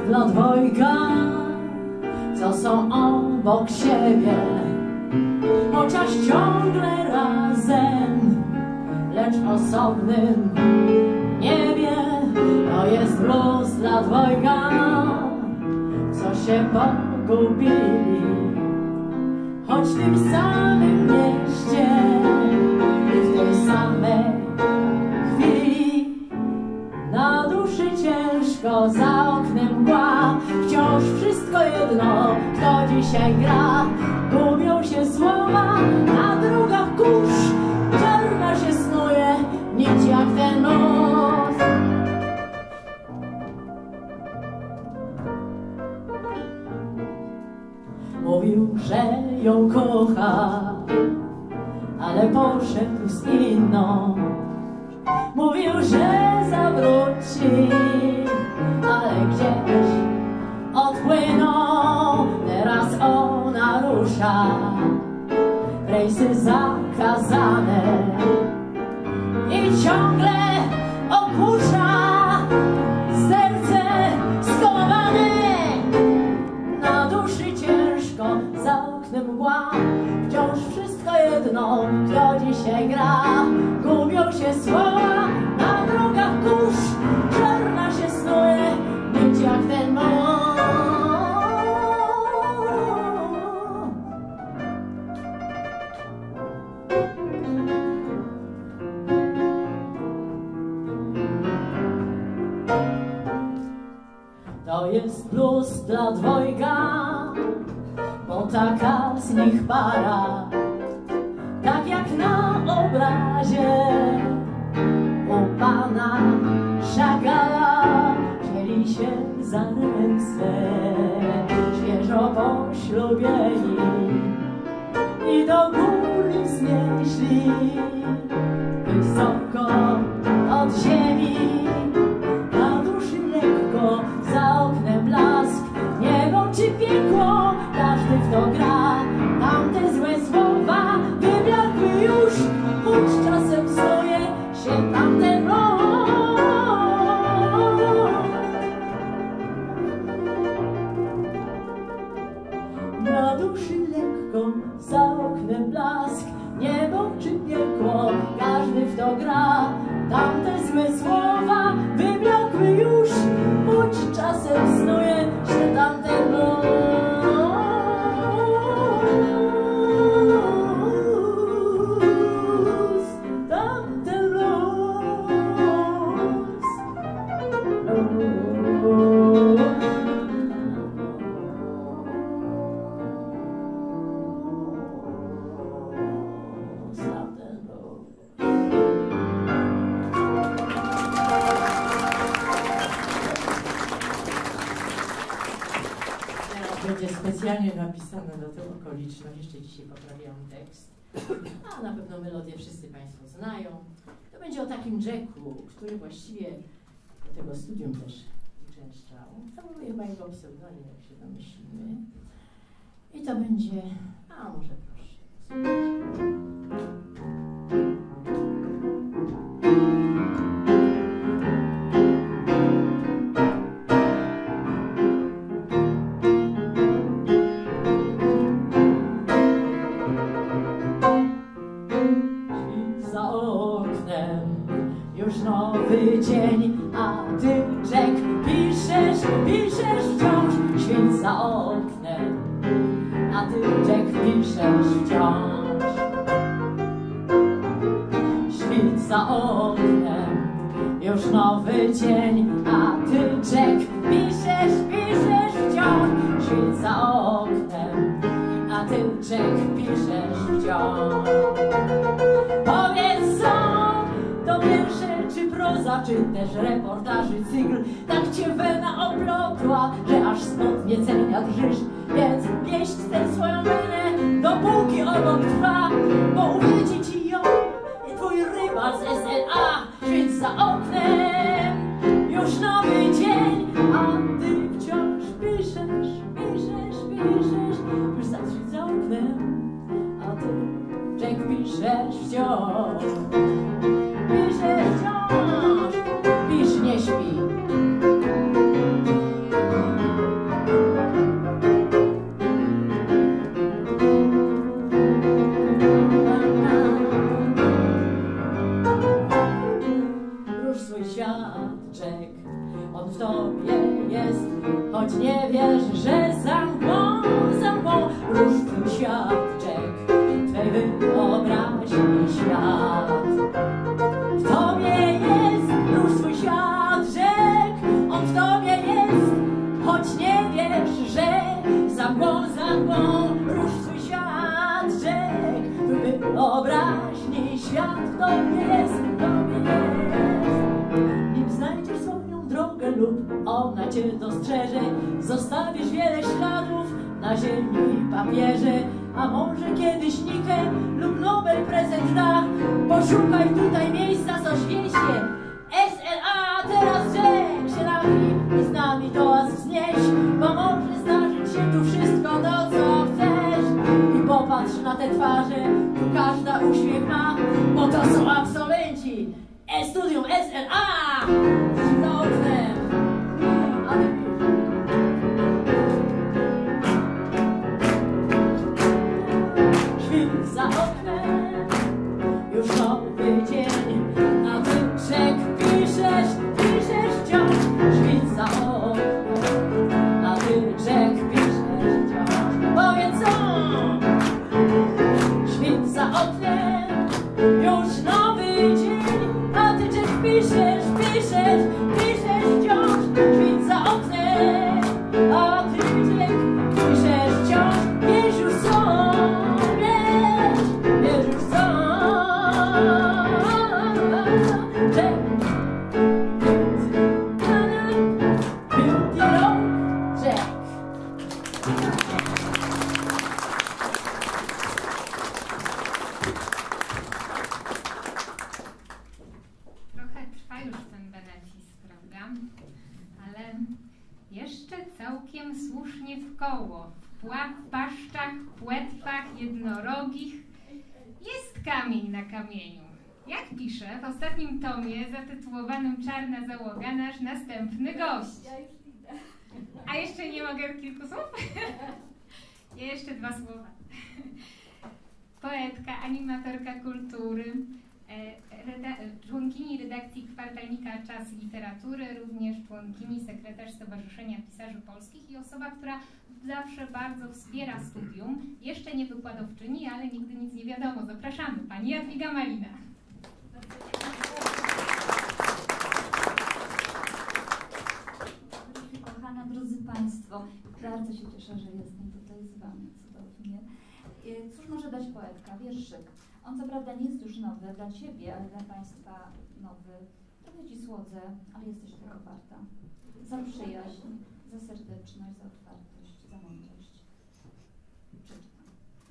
dla dwojga, co są obok siebie, chociaż ciągle razem, lecz osobnym niebie. To jest blues dla dwojga, co się pogubili, choć w tym samym mieście i w tej samej chwili. Na duszy ciężko, za oknem mgła, wciąż wszystko jedno, kto dzisiaj gra. Gubią się słowa, na drogach kurz, czarna się snuje, nic jak ten most. Mówił, że ją kocha, ale poszedł z inną. Mówił, że zawróci, ale gdzieś odpłynął. Teraz ona rusza w rejsy zakazane i ciągle okusza serce skołowane. Na duszy ciężko, za oknem mgła, wciąż wszystko jedno, kto dzisiaj gra. Gubią się słowa, na drogach kurz, czarna się snuje, nic jak ten most. To jest plus dla dwojga, bo taka z nich para, tak jak na obrazie u pana Chagalla. Wzięli się za ręce, świeżo poślubieni, i do góry wznieśli wysoko od ziemi. Na duszy lekko, za oknem blask, niebo czy piekło, każdy w to gra. Tamte złe słowa wyblakły już, choć czasem snuje się tamten los. Na duszy lekko, za oknem blask, niebo czy piekło, każdy w to gra. Tamte złe słowa wyblakły już, choć czasem snuje się tamten los. Tamten los. Będzie specjalnie napisane do tej okoliczności, jeszcze dzisiaj poprawiam tekst, a na pewno melodię wszyscy Państwo znają. To będzie o takim Jacku, który właściwie do tego studium też uczęszczał. To był chyba jego pseudonim, jak się domyślimy. I to będzie, a może proszę. Za oknem już nowy dzień, a ty, Jack, piszesz wciąż. Świt za oknem, a ty, Jack, piszesz wciąż. Świt za oknem, już nowy dzień, a ty, Jack, piszesz wciąż. Świt za oknem, a ty, Jack, piszesz wciąż. Powiedz, co to wiersze, czy proza, czy też reportaży, cykl. Tak cię wena oplotła, że aż spod niecenia drżysz. Więc pieść tę swoją wenę, dopóki obok trwa, bo uwiedzie ci ją twój rywal z SLA. Świt za oknem, już nowy dzień, a ty wciąż piszesz. Już za świt za oknem, a ty, Jack, piszesz wciąż. Piszesz wciąż. Pisz, nie śpi. świat do mnie jest, nim znajdziesz swoją drogę lub ona cię dostrzeże, zostawisz wiele śladów na ziemi i papierze, a może kiedyś Nike lub Nobel prezent da. Poszukaj tutaj miejsca, co świecie SLA, teraz rzek się napij i z nami toast wznieś, bo może zdarzyć się tu wszystko to, co chcesz. I popatrz na te twarze, tu każda uśmiech ma, bo to są absolwenci studium SLA z oknem. Świt za oknem, już nowy dzień, a ty czek piszesz wciąż. Świt za oknem, a ty czek piszesz wciąż. Powiedz co? Świt za oknem, już nowy dzień, a ty czek piszesz wciąż. Świt za oknem, a ty czek piszesz wciąż. Wiesz już co? Wiesz już co? Czek. Trochę trwa już ten benefis, prawda? Ale jeszcze całkiem słusznie w koło. W paszczach, płetwach jednorogich jest kamień na kamieniu. Jak pisze w ostatnim tomie zatytułowanym Czarna załoga nasz następny gość. A jeszcze nie mogę kilku słów? Jeszcze 2 słowa. Poetka, animatorka kultury, członkini redakcji kwartalnika Czas Literatury, również członkini sekretarz Stowarzyszenia Pisarzy Polskich i osoba, która zawsze bardzo wspiera studium. Jeszcze nie wykładowczyni, ale nigdy nic nie wiadomo. Zapraszamy, pani Jadwiga Malina. Kochana, drodzy Państwo, bardzo się cieszę, że jestem tutaj z Wami, cudownie. Cóż może dać poetka? Wierszyk. On co prawda nie jest już nowy dla Ciebie, ale dla Państwa nowy. Trochę Ci słodzę, ale jesteś tego warta. Za przyjaźń, za serdeczność, za otwartość, za mądrość. Przeczytam.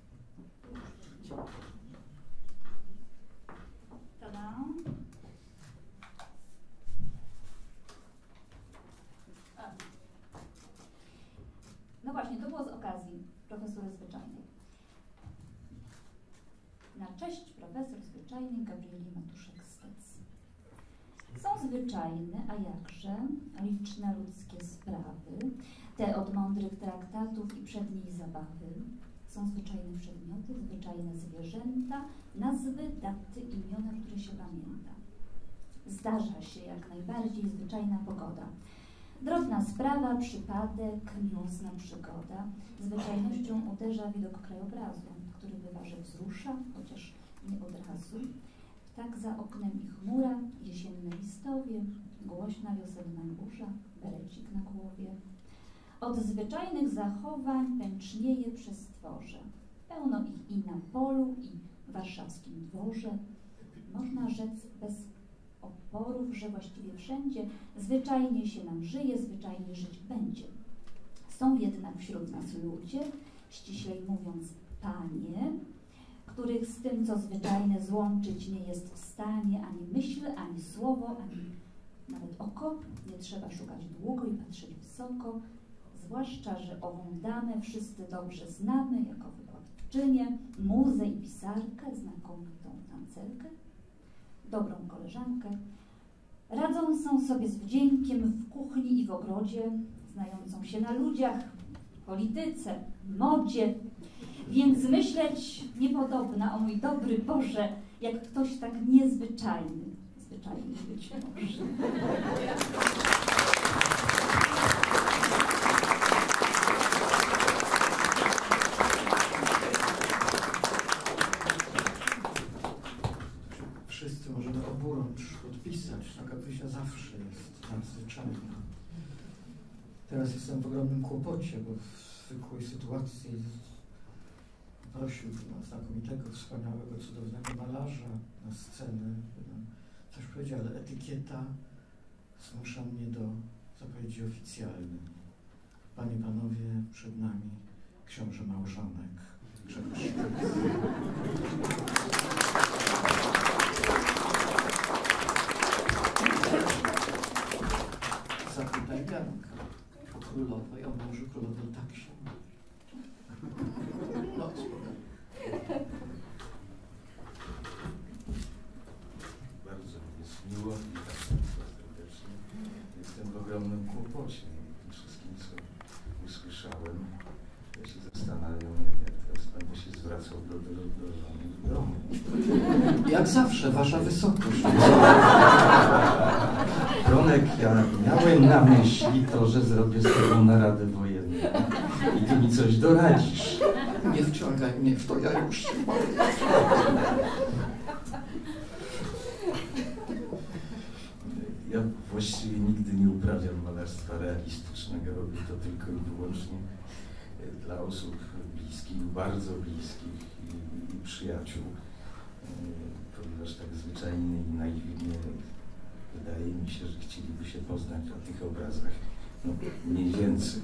Tada. No właśnie, to było z okazji profesury zwyczajnej. Na cześć profesor zwyczajnej Gabrieli Matuszek-Stec. Są zwyczajne, a jakże, liczne ludzkie sprawy, te od mądrych traktatów i przedniej zabawy. Są zwyczajne przedmioty, zwyczajne zwierzęta, nazwy, daty, imiona, które się pamięta. Zdarza się jak najbardziej zwyczajna pogoda. Drobna sprawa, przypadek, miłosna przygoda. Zwyczajnością uderza widok krajobrazu, który bywa, że wzrusza, chociaż nie od razu. Tak za oknem i chmura, jesienne listowie, głośna wiosenna burza, berecik na głowie. Od zwyczajnych zachowań pęcznieje przestworze. Pełno ich i na polu, i w warszawskim dworze. Można rzec bez oporów, że właściwie wszędzie zwyczajnie się nam żyje, zwyczajnie żyć będzie. Są jednak wśród nas ludzie, ściślej mówiąc panie, których z tym, co zwyczajne, złączyć nie jest w stanie ani myśl, ani słowo, ani nawet oko. Nie trzeba szukać długo i patrzeć wysoko, zwłaszcza, że ową damę wszyscy dobrze znamy jako wykładczynię, muzę i pisarkę, znakomitą tancerkę, dobrą koleżankę. Radzą są sobie z wdziękiem w kuchni i w ogrodzie, znającą się na ludziach, polityce, modzie, więc myśleć niepodobna, o mój dobry Boże, jak ktoś tak niezwyczajny. Zwyczajny być może. Wszyscy możemy oburącz podpisać. Ta Gabrysia zawsze jest nadzwyczajna. Teraz jestem w ogromnym kłopocie, bo w zwykłej sytuacji zaprosił znakomitego, wspaniałego, cudownego malarza na scenę, by nam coś powiedział, ale etykieta zmusza mnie do zapowiedzi oficjalnej. Panie i panowie, przed nami książę małżonek Grzegorz Sztec. Zapytaj Janka o królowej, o mężu królowej, tak się mówi. No, spokojnie. Bardzo mi jest miło, witam Państwa serdecznie. Jestem w ogromnym kłopocie tym wszystkim, co usłyszałem. Ja się zastanawiam, jak teraz będę się zwracał do żony w domu. Jak zawsze, wasza wysokość. Ronek, ja miałem na myśli to, że zrobię z tobą naradę wojenną i ty mi coś doradzisz. Nie wciągaj mnie w to, ja już się boję. Ja właściwie nigdy nie uprawiam malarstwa realistycznego, robię to tylko i wyłącznie dla osób bliskich, bardzo bliskich i przyjaciół, ponieważ tak zwyczajnie i naiwnie wydaje mi się, że chcieliby się poznać na tych obrazach, no mniej więcej.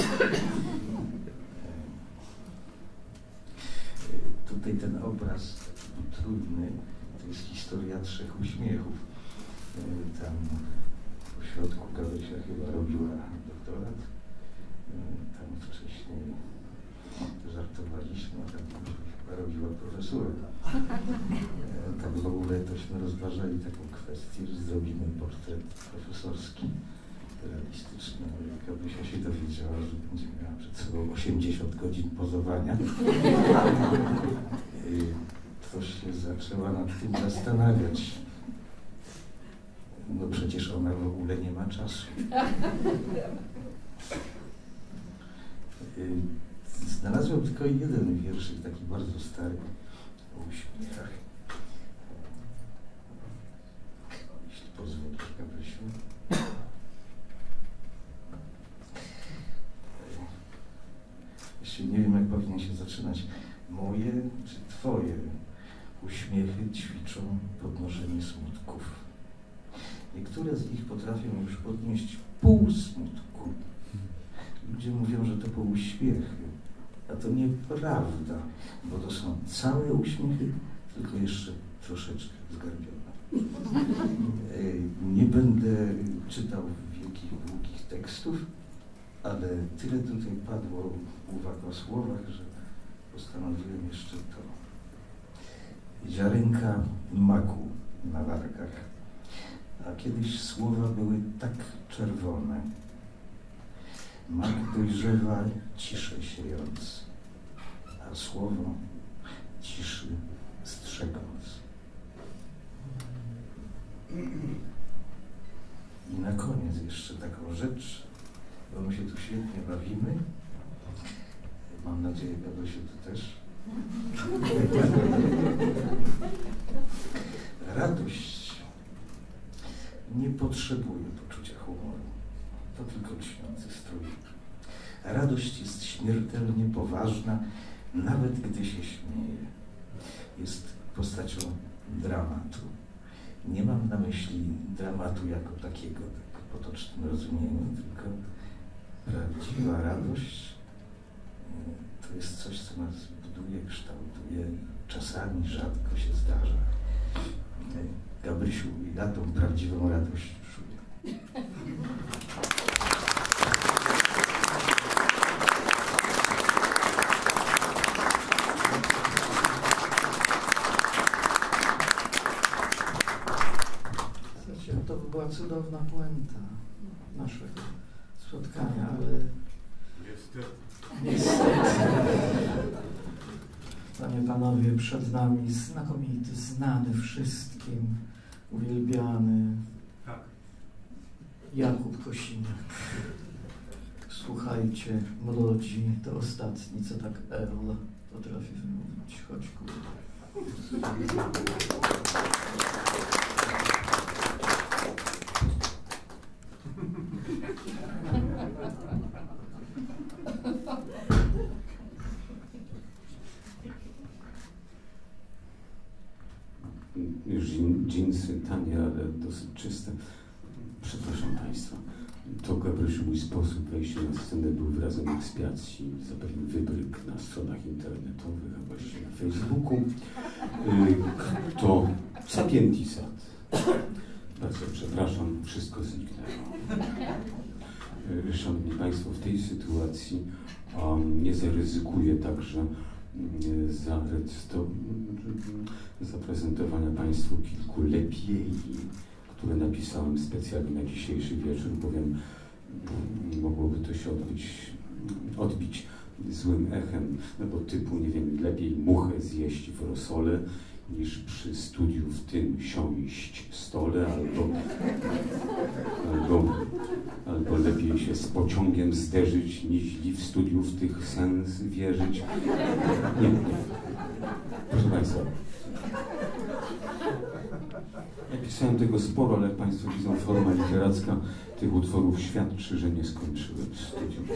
Tutaj ten obraz taki trudny, to jest historia 3 uśmiechów. Tam w środku Gabrysia chyba robiła doktorat, tam wcześniej żartowaliśmy, a tam chyba robiła profesurę. Tak w ogóle tośmy rozważali taką kwestię, że zrobimy portret profesorski, realistyczny. Gabrysia się dowiedziała, że będzie miała przed sobą 80 godzin pozowania. To się zaczęła nad tym zastanawiać. No przecież ona w ogóle nie ma czasu. Znalazłem tylko jeden wierszyk, taki bardzo stary, o uśmiechach. Jeśli pozwolisz, Gabrysiu. Jeszcze nie wiem, jak powinien się zaczynać. Moje czy twoje uśmiechy ćwiczą podnoszenie smutków. Niektóre z nich potrafią już podnieść pół smutku. Ludzie mówią, że to pół uśmiechy, a to nieprawda, bo to są całe uśmiechy, tylko jeszcze troszeczkę zgarbione. Nie będę czytał wielkich, długich tekstów, ale tyle tutaj padło uwag o słowach, że postanowiłem jeszcze to. Ziarenka maku na wargach. A kiedyś słowa były tak czerwone. Mak dojrzewa ciszę siejąc, a słowo ciszy strzegąc. I na koniec jeszcze taką rzecz, bo my się tu świetnie bawimy. Mam nadzieję, Gabrysiu, ty też. Radość nie potrzebuje poczucia humoru. To tylko lśniący strój. Radość jest śmiertelnie poważna, nawet gdy się śmieje. Jest postacią dramatu. Nie mam na myśli dramatu jako takiego, tak w potocznym rozumieniu, tylko prawdziwa radość to jest coś, co nas buduje, kształtuje, czasami rzadko się zdarza. Gabrysiu, ja tą prawdziwą radość czuję. To by była cudowna puenta naszego spotkania, ale niestety. Panie, panowie, przed nami znakomity, znany wszystkim, uwielbiany Jakub Kosiniak. Słuchajcie, młodzi, to ostatni, co tak Earl potrafi wymówić. Chodź, kurwa. dżinsy tanie, ale dosyć czyste. Przepraszam Państwa, to Gabrysiu mój sposób wejścia na scenę był wyrazem ekspiacji za pewien wybryk na stronach internetowych, a właściwie na Facebooku. To sapientisat. Bardzo przepraszam, wszystko zniknęło. Szanowni Państwo, w tej sytuacji nie zaryzykuję także zaprezentowania Państwu kilku lepiej, które napisałem specjalnie na dzisiejszy wieczór, bowiem mogłoby to się odbić złym echem, no bo typu, nie wiem, lepiej muchę zjeść w rosole, niż przy studiu w tym siąść stole, albo lepiej się z pociągiem zderzyć, niż w studiu w tych sens wierzyć. Nie. Proszę Państwa, napisałem tego sporo, ale jak Państwo widzą, forma literacka tych utworów świadczy, że nie skończyłem studium.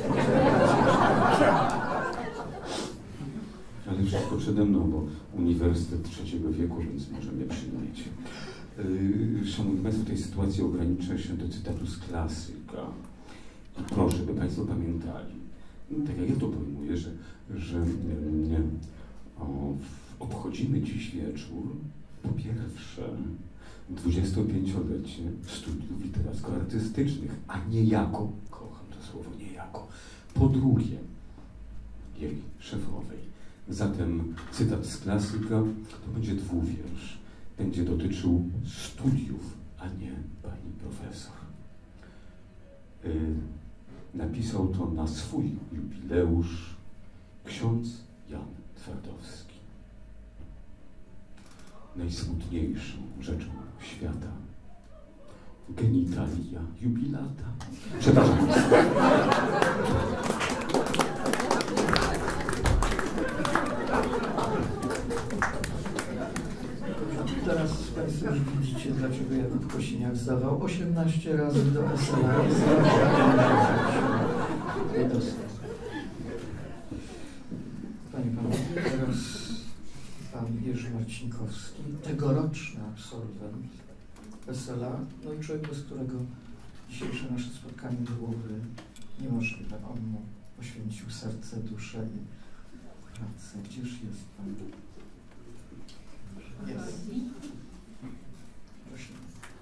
Ale wszystko przede mną, bo Uniwersytet III wieku, więc może mnie przyjmiecie. Szanowni Państwo, w tej sytuacji ograniczę się do cytatu z klasyka. I proszę, by Państwo pamiętali, tak jak ja to pojmuję, że obchodzimy dziś wieczór, po pierwsze, 25-lecie studiów literacko-artystycznych, a nie jako, kocham to słowo, nie jako, po drugie, jej szefowej. Zatem cytat z klasyka to będzie dwuwiersz. Będzie dotyczył studiów, a nie pani profesor. Napisał to na swój jubileusz ksiądz Jan Twardowski. Najsmutniejszą rzeczą świata genitalia jubilata. Przepraszam. Teraz Państwo już widzicie, dlaczego Jakub Kosiniak zdawał 18 razy do SLA. Panie i Panowie, teraz Pan Jerzy Marcinkowski, tegoroczny absolwent SLA, no i człowiek, bez którego dzisiejsze nasze spotkanie byłoby niemożliwe. On mu poświęcił serce, duszę i pracę. Gdzież jest Pan? Jest. Prosimy.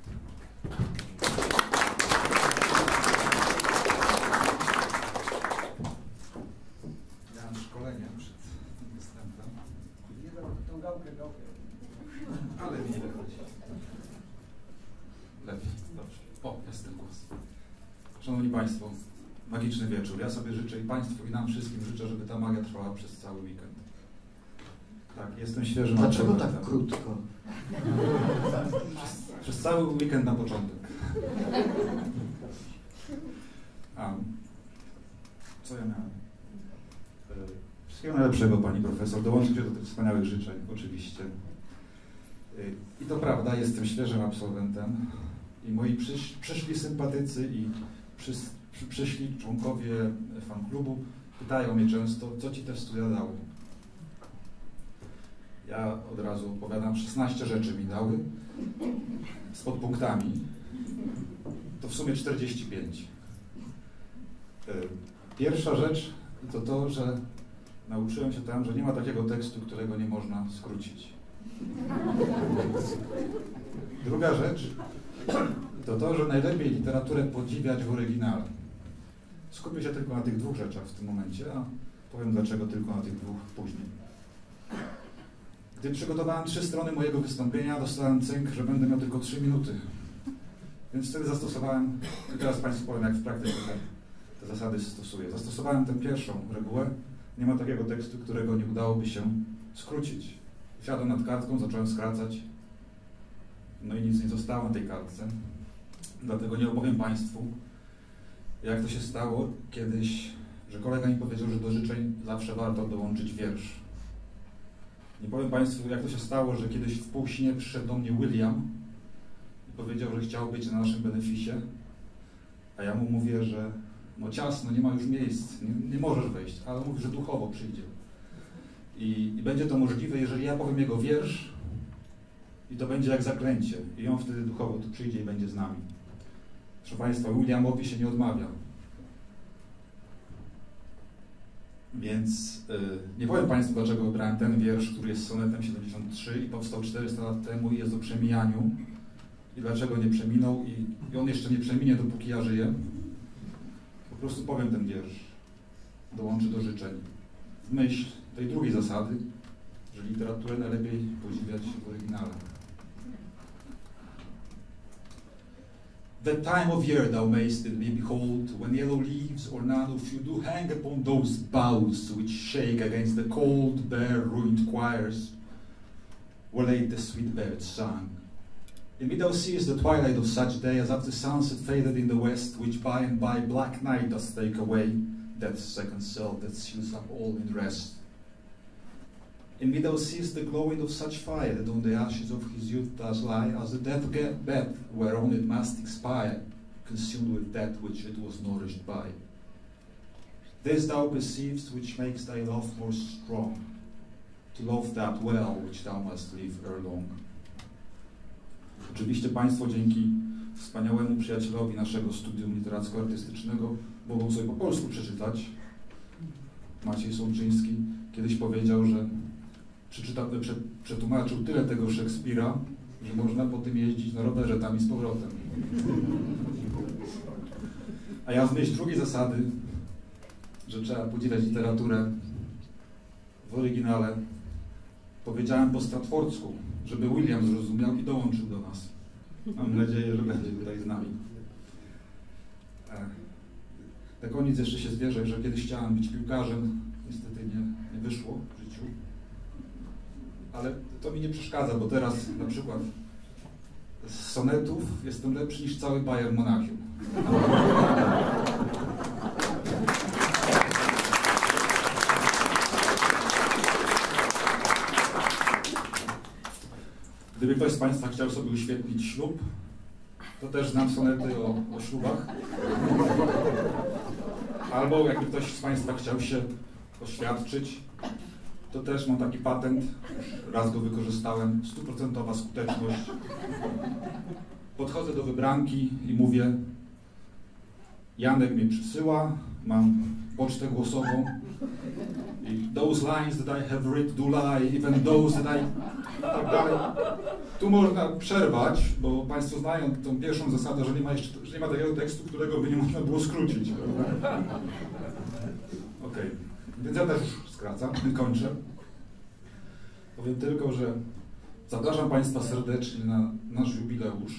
Miałem szkolenie przed tym występem. Tą gałkę. Ale mi nie wychodzi. Lepiej, dobrze. O, jest ten głos. Szanowni Państwo, magiczny wieczór. Ja sobie życzę i Państwu, i nam wszystkim życzę, żeby ta magia trwała przez cały weekend. Tak, jestem świeżym. Dlaczego tak krótko? Przez cały weekend na początek. Co ja miałem? Wszystkiego najlepszego, Pani Profesor. Dołączę się do tych wspaniałych życzeń, oczywiście. I to prawda, jestem świeżym absolwentem i moi przyszli sympatycy i przyszli członkowie fanklubu pytają mnie często, co Ci te studia dały. Ja od razu opowiadam, 16 rzeczy mi dały z podpunktami. To w sumie 45. Pierwsza rzecz to to, że nauczyłem się tam, że nie ma takiego tekstu, którego nie można skrócić. Druga rzecz to to, że najlepiej literaturę podziwiać w oryginale. Skupię się tylko na tych dwóch rzeczach w tym momencie, a powiem dlaczego tylko na tych dwóch później. Gdy przygotowałem 3 strony mojego wystąpienia, dostałem cynk, że będę miał tylko 3 minuty. Więc wtedy zastosowałem, i teraz Państwu powiem, jak w praktyce te zasady stosuję. Zastosowałem tę pierwszą regułę. Nie ma takiego tekstu, którego nie udałoby się skrócić. Siadłem nad kartką, zacząłem skracać. No i nic nie zostało na tej kartce. Dlatego nie opowiem Państwu, jak to się stało kiedyś, że kolega mi powiedział, że do życzeń zawsze warto dołączyć wiersz. Nie powiem Państwu, jak to się stało, że kiedyś w półśnie przyszedł do mnie William i powiedział, że chciał być na naszym beneficie, a ja mu mówię, że no ciasno, nie ma już miejsc, nie możesz wejść, ale mówi, że duchowo przyjdzie. I będzie to możliwe, jeżeli ja powiem jego wiersz, I to będzie jak zaklęcie. I on wtedy duchowo tu przyjdzie i będzie z nami. Proszę Państwa, Williamowi się nie odmawia. Więc nie powiem Państwu, dlaczego wybrałem ten wiersz, który jest sonetem 73 i powstał 400 lat temu i jest o przemijaniu. I dlaczego nie przeminął i on jeszcze nie przeminie, dopóki ja żyję. Po prostu powiem ten wiersz. Dołączy do życzeń. W myśl tej drugiej zasady, że literaturę najlepiej podziwiać w oryginale. That time of year thou mayst in me behold, when yellow leaves or none of you do hang upon those boughs which shake against the cold, bare, ruined choirs, where late the sweet birds sang. In me thou seest the twilight of such day as after sunset faded in the west, which by and by black night does take away, death's second self that seals up all in rest. In me thou seest the glowing of such fire that on the ashes of his youth does lie, as the death bed whereon it must expire, consumed with that which it was nourished by. This thou perceivest which makes thy love more strong, to love that well which thou must live ere long. Oczywiście Państwo dzięki wspaniałemu przyjacielowi naszego studium literacko-artystycznego mogą sobie po polsku przeczytać. Maciej Sączyński kiedyś powiedział, że przetłumaczył tyle tego Szekspira, że można po tym jeździć na rowerze tam i z powrotem. A ja w myśl drugiej zasady, że trzeba podziwiać literaturę w oryginale, powiedziałem po stratfordzku, żeby William zrozumiał i dołączył do nas. Mam nadzieję, że będzie tutaj z nami. Na koniec jeszcze się zwierzę, że kiedyś chciałem być piłkarzem, niestety nie wyszło w życiu. Ale to mi nie przeszkadza, bo teraz na przykład z sonetów jestem lepszy niż cały Bayern Monachium. Gdyby ktoś z Państwa chciał sobie uświetnić ślub, to też znam sonety o ślubach. Albo jakby ktoś z Państwa chciał się oświadczyć, to też mam taki patent, raz go wykorzystałem, 100% skuteczność. Podchodzę do wybranki i mówię: Janek mnie przysyła, mam pocztę głosową i those lines that I have writ do lie, even those that I... tak dalej. Tu można przerwać, bo Państwo znają tą pierwszą zasadę, że nie ma takiego tekstu, którego by nie można było skrócić. Okej. Więc ja też już skracam, kończę. Powiem tylko, że zapraszam Państwa serdecznie na nasz jubileusz.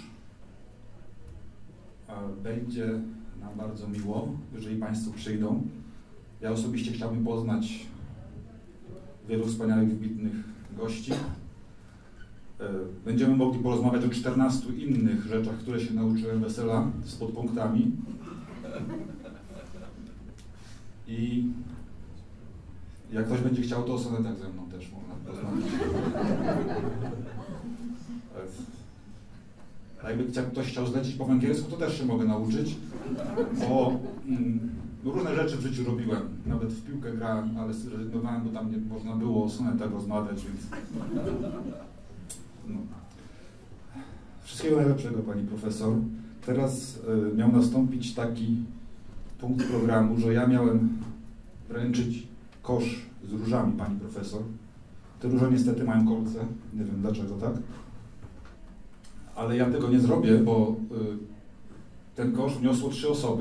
Będzie nam bardzo miło, jeżeli Państwo przyjdą. Ja osobiście chciałbym poznać wielu wspaniałych, wybitnych gości. Będziemy mogli porozmawiać o 14 innych rzeczach, które się nauczyłem wesela, z podpunktami. I jak ktoś będzie chciał, to o sonetach ze mną też można porozmawiać. A jakby ktoś chciał zlecić po węgiersku, to też się mogę nauczyć, bo różne rzeczy w życiu robiłem. Nawet w piłkę grałem, ale zrezygnowałem, bo tam nie można było o sonetach rozmawiać, więc... No. Wszystkiego najlepszego, Pani Profesor. Teraz miał nastąpić taki punkt programu, że ja miałem wręczyć kosz z różami Pani Profesor. Te róże niestety mają kolce, nie wiem dlaczego, tak? Ale ja tego nie zrobię, bo ten kosz wniosło 3 osoby.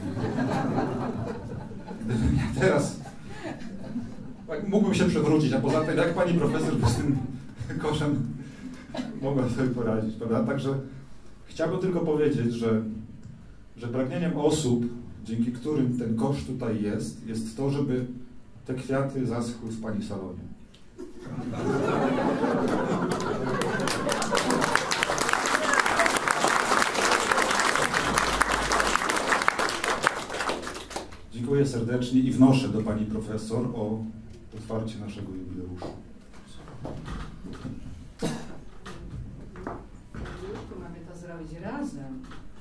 Gdybym ja teraz mógłbym się przewrócić, a poza tym jak Pani Profesor by z tym koszem mogła sobie poradzić, prawda? Także chciałbym tylko powiedzieć, że pragnieniem osób, dzięki którym ten kosz tutaj jest to, żeby te kwiaty zaschły w Pani salonie. Dziękuję serdecznie i wnoszę do Pani Profesor o otwarcie naszego jubileuszu. Mamy to zrobić razem.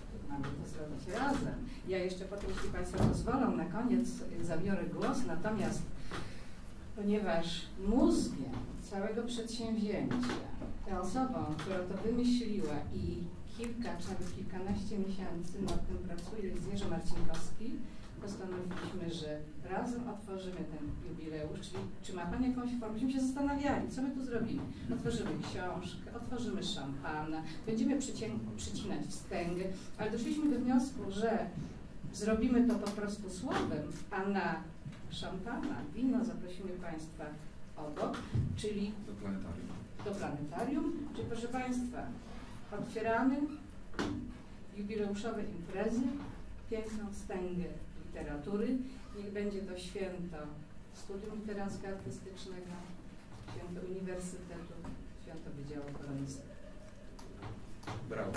Ja jeszcze potem, jeśli Państwo pozwolą, na koniec zabiorę głos, natomiast ponieważ mózgiem całego przedsięwzięcia osobą, która to wymyśliła i kilka czy nawet kilkanaście miesięcy nad tym pracuje, jest Jerzy Marcinkowski, postanowiliśmy, że razem otworzymy ten jubileusz, czyli czy ma Pan jakąś formę? Myśmy się zastanawiali, co my tu zrobimy. Otworzymy książkę, otworzymy szampana, będziemy przycinać wstęgę, ale doszliśmy do wniosku, że zrobimy to po prostu słowem, a na szampana, wino zaprosimy Państwa obok, czyli do planetarium, czyli proszę Państwa, otwieramy jubileuszowe imprezy, piękną wstęgę literatury. Niech będzie to święto Studium Literacko-Artystycznego, święto Uniwersytetu, święto Wydziału Polonistycznego. Brawo.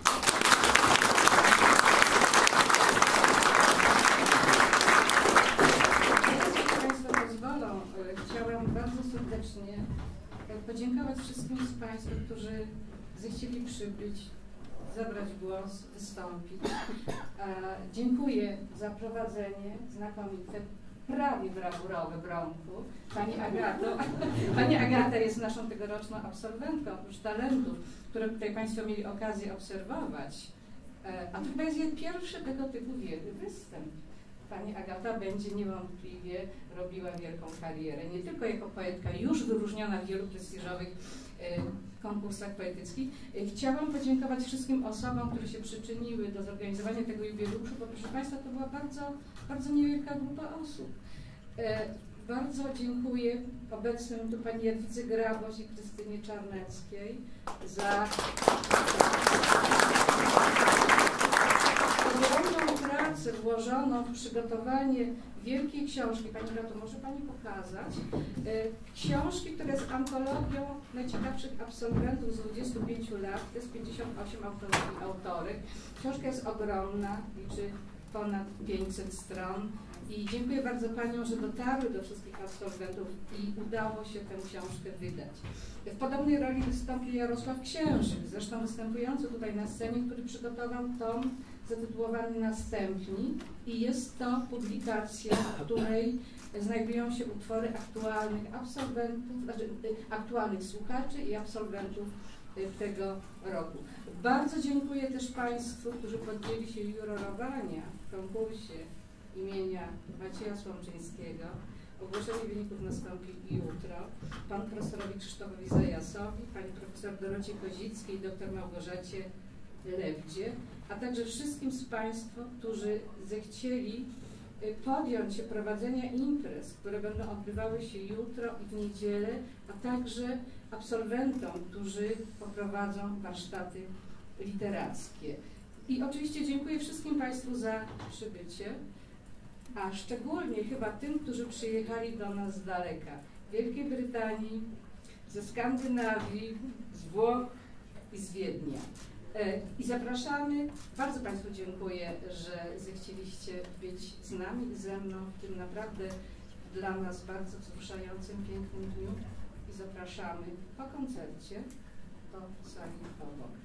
Jeśli Państwo pozwolą, chciałam bardzo serdecznie podziękować wszystkim z Państwa, którzy zechcieli przybyć, zabrać głos, wystąpić. Dziękuję za prowadzenie znakomite, prawie brawurowe Bronku. Pani Agato. Pani Agata jest naszą tegoroczną absolwentką, oprócz talentów, które tutaj Państwo mieli okazję obserwować. A to chyba jest jej pierwszy tego typu wielki występ. Pani Agata będzie niewątpliwie robiła wielką karierę, nie tylko jako poetka, już wyróżniona w wielu prestiżowych konkursach poetyckich. Chciałam podziękować wszystkim osobom, które się przyczyniły do zorganizowania tego jubileuszu, bo proszę Państwa, to była bardzo, bardzo niewielka grupa osób. Bardzo dziękuję obecnym tu pani Jadwidze Graboś i Krystynie Czarneckiej za ogromną pracę włożoną w przygotowanie wielkiej książki. Pani Grato, może Pani pokazać? Książki, która jest antologią najciekawszych absolwentów z 25 lat, to jest 58 autorów i autorek. Książka jest ogromna, liczy ponad 500 stron. I dziękuję bardzo Paniom, że dotarły do wszystkich absolwentów i udało się tę książkę wydać. W podobnej roli wystąpił Jarosław Księżyk, zresztą występujący tutaj na scenie, który przygotował tom zatytułowany Następni i jest to publikacja, w której znajdują się utwory aktualnych absolwentów, znaczy aktualnych słuchaczy i absolwentów tego roku. Bardzo dziękuję też Państwu, którzy podjęli się jurorowania w konkursie imienia Macieja Słomczyńskiego. Ogłoszenie wyników nastąpi jutro. Panu profesorowi Krzysztofowi Zajasowi, pani profesor Dorocie Kozickiej, dr Małgorzacie Lewdzie, a także wszystkim z Państwa, którzy zechcieli podjąć się prowadzenia imprez, które będą odbywały się jutro i w niedzielę, a także absolwentom, którzy poprowadzą warsztaty literackie. I oczywiście dziękuję wszystkim Państwu za przybycie, a szczególnie chyba tym, którzy przyjechali do nas z daleka. Z Wielkiej Brytanii, ze Skandynawii, z Włoch i z Wiednia. I zapraszamy, bardzo Państwu dziękuję, że zechcieliście być z nami i ze mną w tym naprawdę dla nas bardzo wzruszającym, pięknym dniu. I zapraszamy po koncercie do sali obok.